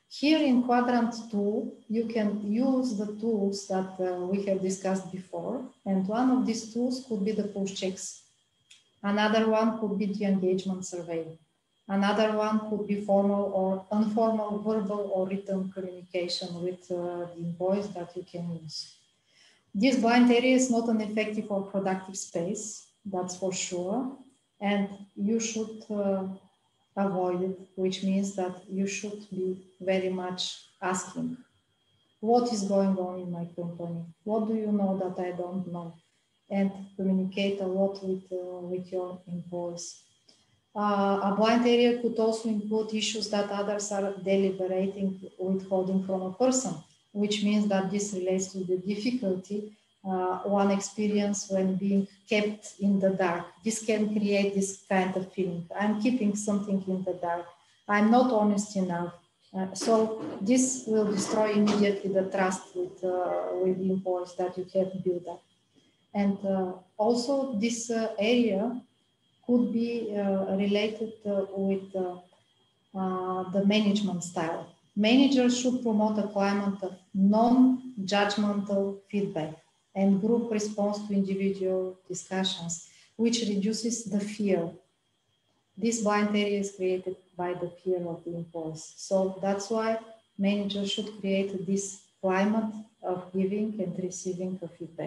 Here in quadrant 2, you can use the tools that we have discussed before. And one of these tools could be the push checks. Another one could be the engagement survey. Another one could be formal or informal verbal or written communication with the employees that you can use. This blind area is not an effective or productive space, that's for sure. And you should avoid it, which means that you should be very much asking, what is going on in my company? What do you know that I don't know? And communicate a lot with your employees. A blind area could also include issues that others are deliberating withholding from a person, which means that this relates to the difficulty one experience when being kept in the dark. This can create this kind of feeling. I'm keeping something in the dark. I'm not honest enough. So this will destroy immediately the trust with the employees that you have built up. And also this area could be related with the management style. Managers should promote a climate of non-judgmental feedback and group response to individual discussions, which reduces the fear. This blind area is created by the fear of the employees. So that's why managers should create this climate of giving and receiving of feedback.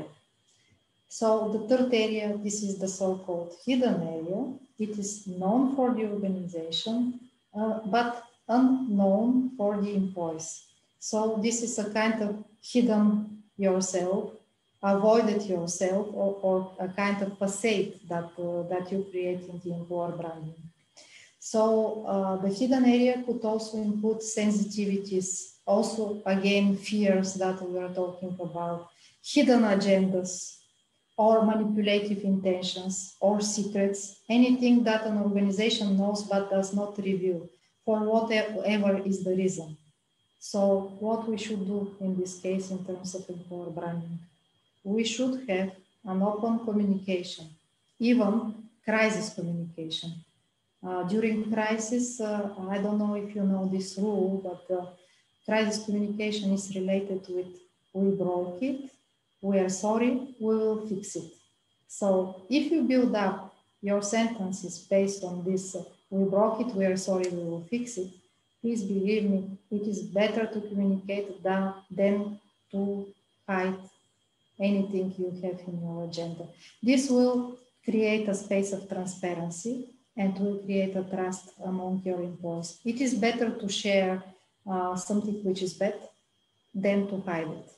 So the third area, this is the so-called hidden area. It is known for the organization, but unknown for the employees. So this is a kind of hidden yourself, avoided yourself, or a kind of facade that you create in the employer branding. So the hidden area could also include sensitivities, also again fears that we are talking about, hidden agendas, or manipulative intentions, or secrets, anything that an organization knows but does not reveal, for whatever is the reason. So what we should do in this case in terms of employer branding? We should have an open communication, even crisis communication. During crisis, I don't know if you know this rule, but crisis communication is related with we broke it, we are sorry, we will fix it. So if you build up your sentences based on this, we broke it, we are sorry, we will fix it, please believe me, it is better to communicate than to hide anything you have in your agenda. This will create a space of transparency and will create a trust among your employees. It is better to share something which is bad than to hide it.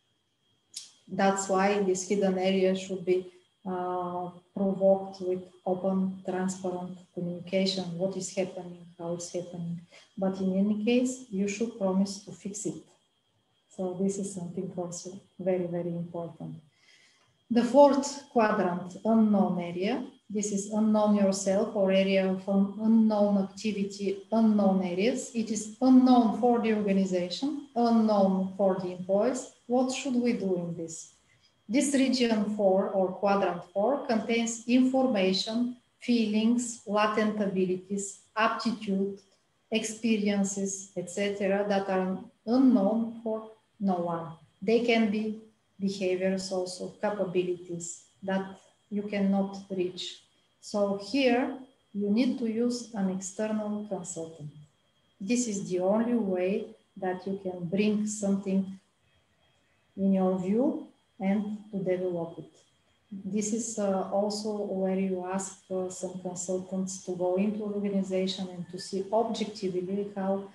That's why this hidden area should be provoked with open, transparent communication, what is happening, how it's happening. But in any case, you should promise to fix it. So this is something also very, very important. The fourth quadrant, unknown area. This is unknown yourself or area of unknown activity, unknown areas. It is unknown for the organization, unknown for the employees. What should we do in this? This region 4 or quadrant 4 contains information, feelings, latent abilities, aptitude, experiences, etc. that are unknown for no one. They can be behaviors also, capabilities that you cannot reach. So here you need to use an external consultant. This is the only way that you can bring something in your view and to develop it. This is also where you ask some consultants to go into organization and to see objectively how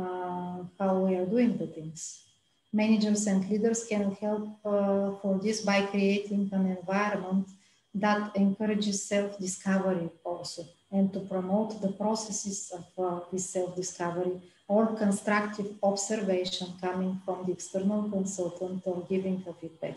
we are doing the things. Managers and leaders can help for this by creating an environment that encourages self-discovery also, and to promote the processes of this self-discovery or constructive observation coming from the external consultant or giving a feedback.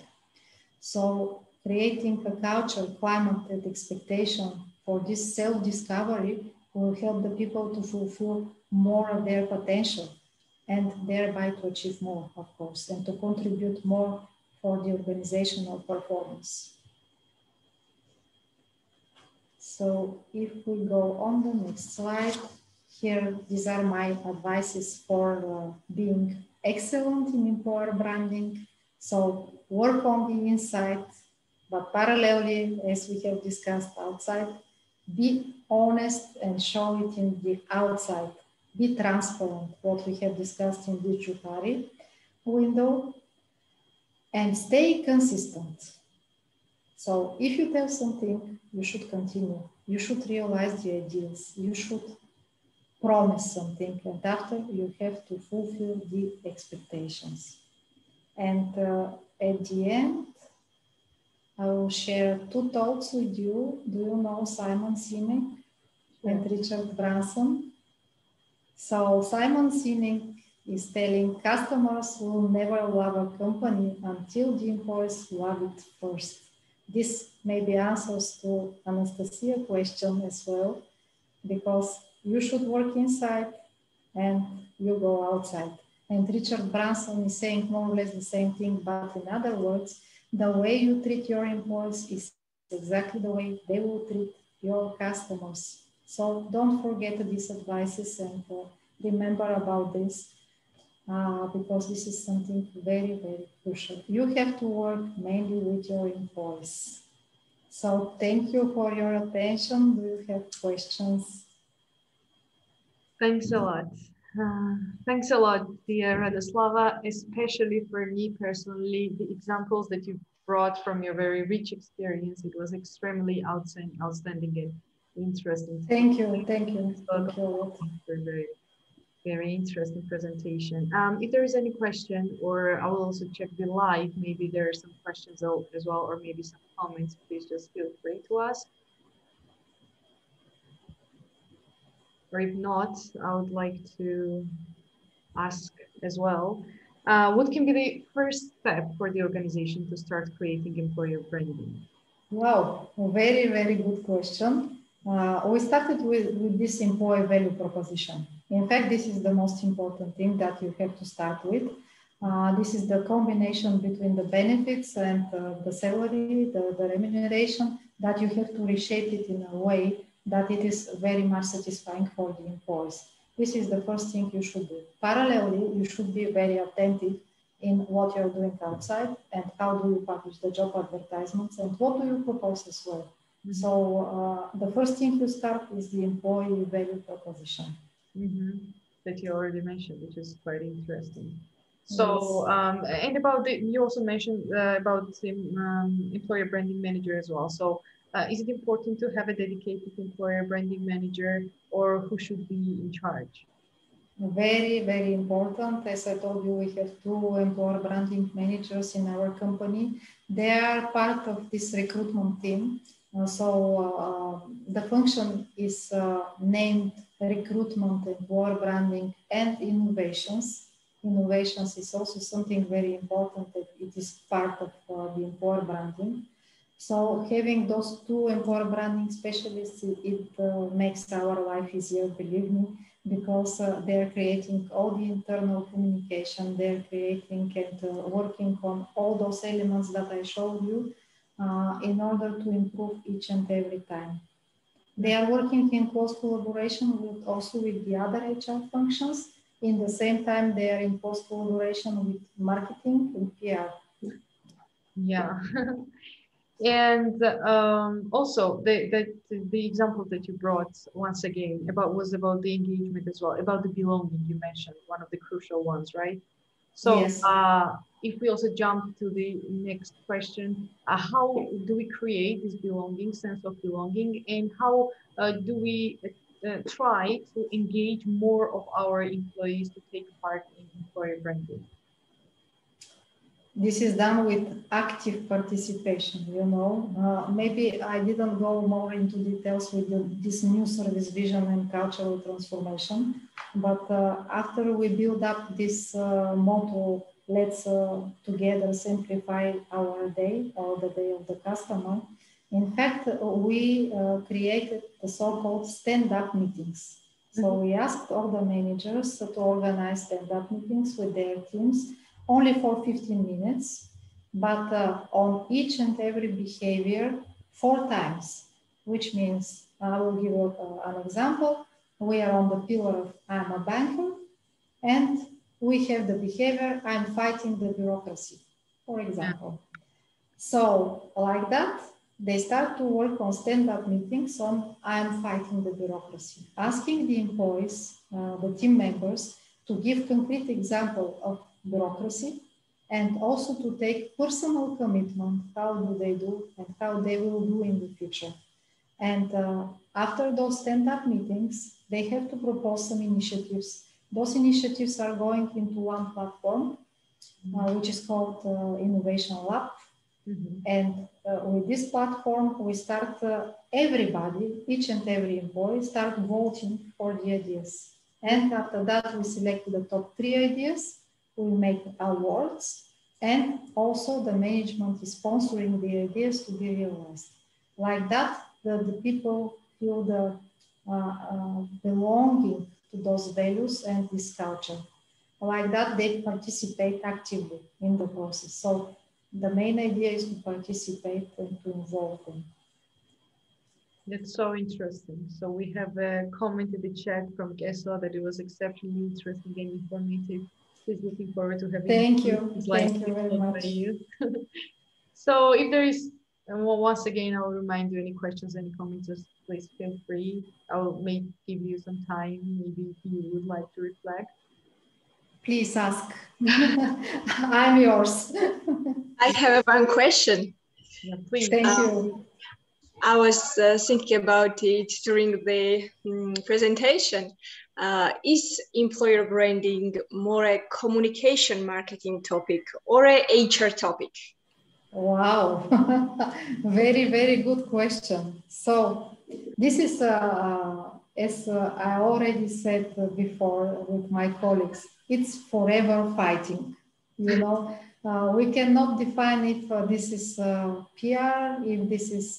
So creating a culture, climate, and expectation for this self-discovery will help the people to fulfill more of their potential and thereby to achieve more, of course, and to contribute more for the organizational performance. So if we go on the next slide, here, these are my advices for being excellent in employer branding. So work on the inside, but parallelly, as we have discussed outside, be honest and show it in the outside. Be transparent, what we have discussed in the Johari window, and stay consistent. So if you tell something, you should continue. You should realize the ideas. You should promise something, and after you have to fulfill the expectations. And at the end, I will share two thoughts with you. Do you know Simon Sinek and Richard Branson? So Simon Sinek is telling customers will never love a company until the employees love it first. This maybe answers to Anastasia's question as well, because you should work inside and you go outside. And Richard Branson is saying more or less the same thing, but in other words, the way you treat your employees is exactly the way they will treat your customers. So don't forget these advices and remember about this, because this is something very, very crucial. You have to work mainly with your employees. So thank you for your attention. Do you have questions? Thanks a lot. Thanks a lot, dear Radoslava, especially for me personally, the examples that you brought from your very rich experience. It was extremely outstanding and interesting. Thank you. Thank you. Thank you. Very, very interesting presentation. If there is any question, or I will also check the live, maybe there are some questions as well, or maybe some comments, please just feel free to ask. Or if not, I would like to ask as well, what can be the first step for the organization to start creating employer branding? Wow, a very, very good question. We started with this employee value proposition. In fact, this is the most important thing that you have to start with. This is the combination between the benefits and the salary, the remuneration, that you have to reshape it in a way that it is very much satisfying for the employees. This is the first thing you should do. Parallelly, you should be very attentive in what you're doing outside and how do you publish the job advertisements and what do you propose as well. Mm-hmm. So the first thing you start is the employee value proposition. Mm-hmm. That you already mentioned, which is quite interesting. So, yes. And about you also mentioned about the employer branding manager as well. So is it important to have a dedicated employer branding manager, or who should be in charge? Very, very important. As I told you, we have two employer branding managers in our company. They are part of this recruitment team. The function is named recruitment, employer branding, and innovations. Innovations is also something very important, that it is part of the employer branding. So having those two employer branding specialists, it makes our life easier, believe me, because they're creating all the internal communication, they're creating and working on all those elements that I showed you in order to improve each and every time. They are working in close collaboration with the other HR functions. In the same time, they are in close collaboration with marketing and PR. Yeah. And also the example that you brought once again was about the engagement as well, about the belonging you mentioned, one of the crucial ones, right? So yes. If we also jump to the next question, how do we create this belonging, sense of belonging, and how do we try to engage more of our employees to take part in employer branding? This is done with active participation, you know. Maybe I didn't go more into details with this new service vision and cultural transformation, but after we build up this motto, let's together simplify our day or the day of the customer. In fact, we created the so-called stand-up meetings. So we asked all the managers to organize stand-up meetings with their teams, only for 15 minutes, but on each and every behavior 4 times, which means I will give you an example. we are on the pillar of I'm a banker, and we have the behavior I'm fighting the bureaucracy, for example. So like that, they start to work on stand-up meetings on I'm fighting the bureaucracy, asking the employees, the team members, to give concrete example of bureaucracy and also to take personal commitment, how do they do and how they will do in the future. And after those stand-up meetings, they have to propose some initiatives. Those initiatives are going into one platform, which is called Innovation Lab. And with this platform, we start everybody, each and every employee, start voting for the ideas. And after that, we select the top 3 ideas, we make awards, and also the management is sponsoring the ideas to be realized. Like that, the people feel the belonging to those values and this culture. Like that, they participate actively in the process. So the main idea is to participate and to involve them. That's so interesting. So we have a comment in the chat from Gesla that it was exceptionally interesting and informative. She's looking forward to having Thank you very much. So if there is, once again, I'll remind you, any questions, any comments, just please feel free. I'll give you some time, maybe if you would like to reflect. Please ask. I'm yours. I have one question. Yeah, please. Thank you. I was thinking about it during the presentation. Is employer branding more a communication marketing topic or a HR topic? Wow, very, very good question. So this is, as I already said before with my colleagues, it's forever fighting. You know, we cannot define if this is PR, if this is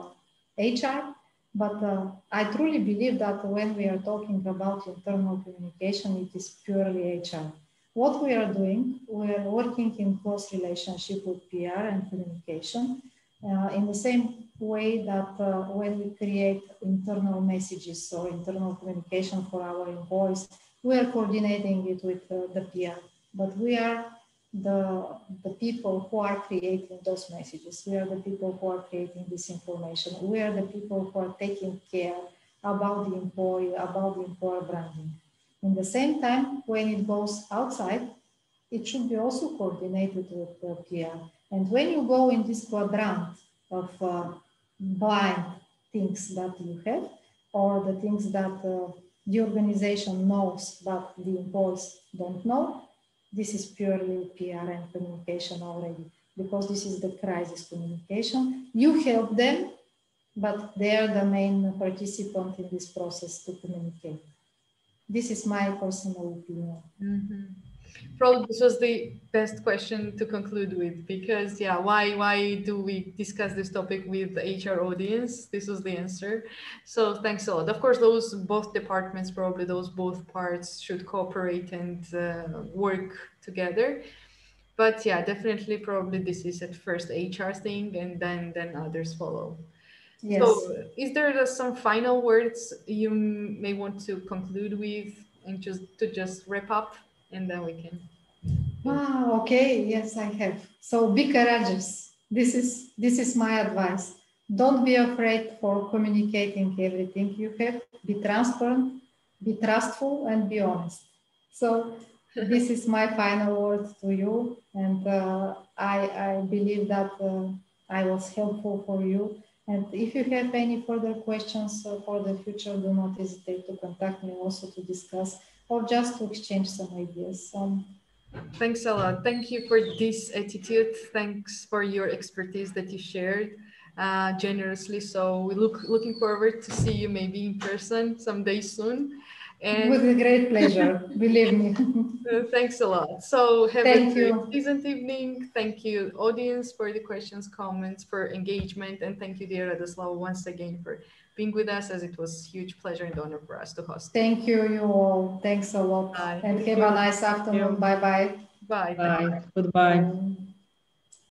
HR, but I truly believe that when we are talking about internal communication, it is purely HR. What we are doing, we are working in close relationship with PR and communication in the same way that when we create internal messages or internal communication for our employees, we are coordinating it with the PR, but we are the people who are creating those messages. We are the people who are creating this information. We are the people who are taking care about the employee, about the employer branding. In the same time, when it goes outside, it should be also coordinated with the PR. And when you go in this quadrant of blind things that you have, or the things that the organization knows but the employees don't know, this is purely PR and communication already, because this is the crisis communication. You help them, but they are the main participant in this process to communicate. This is my personal opinion. Mm-hmm. Probably this was the best question to conclude with, because yeah, why do we discuss this topic with the HR audience? This was the answer. So thanks a lot. Of course, those both departments, probably those both parts should cooperate and work together. But yeah, definitely, probably this is at first HR thing, and then others follow. Yes. So is there some final words you may want to conclude with, and just wrap up, and then we can. Okay, yes, I have. So be courageous. This is my advice. Don't be afraid for communicating everything you have. Be transparent, be trustful, and be honest. So this is my final word to you, and I believe that I was helpful for you. And if you have any further questions for the future, do not hesitate to contact me also to discuss or just to exchange some ideas. Thanks a lot. Thank you for this attitude. Thanks for your expertise that you shared generously. So we looking forward to see you maybe in person someday soon. And with a great pleasure, believe me. Thanks a lot. So have a pleasant evening. Thank you, audience, for the questions, comments, for engagement, and thank you, dear Radoslava, once again for being with us, as it was a huge pleasure and honor for us to host. Thank you all. Thanks a lot. Bye. And have a nice afternoon. Bye-bye. Bye. Bye. Goodbye. Bye.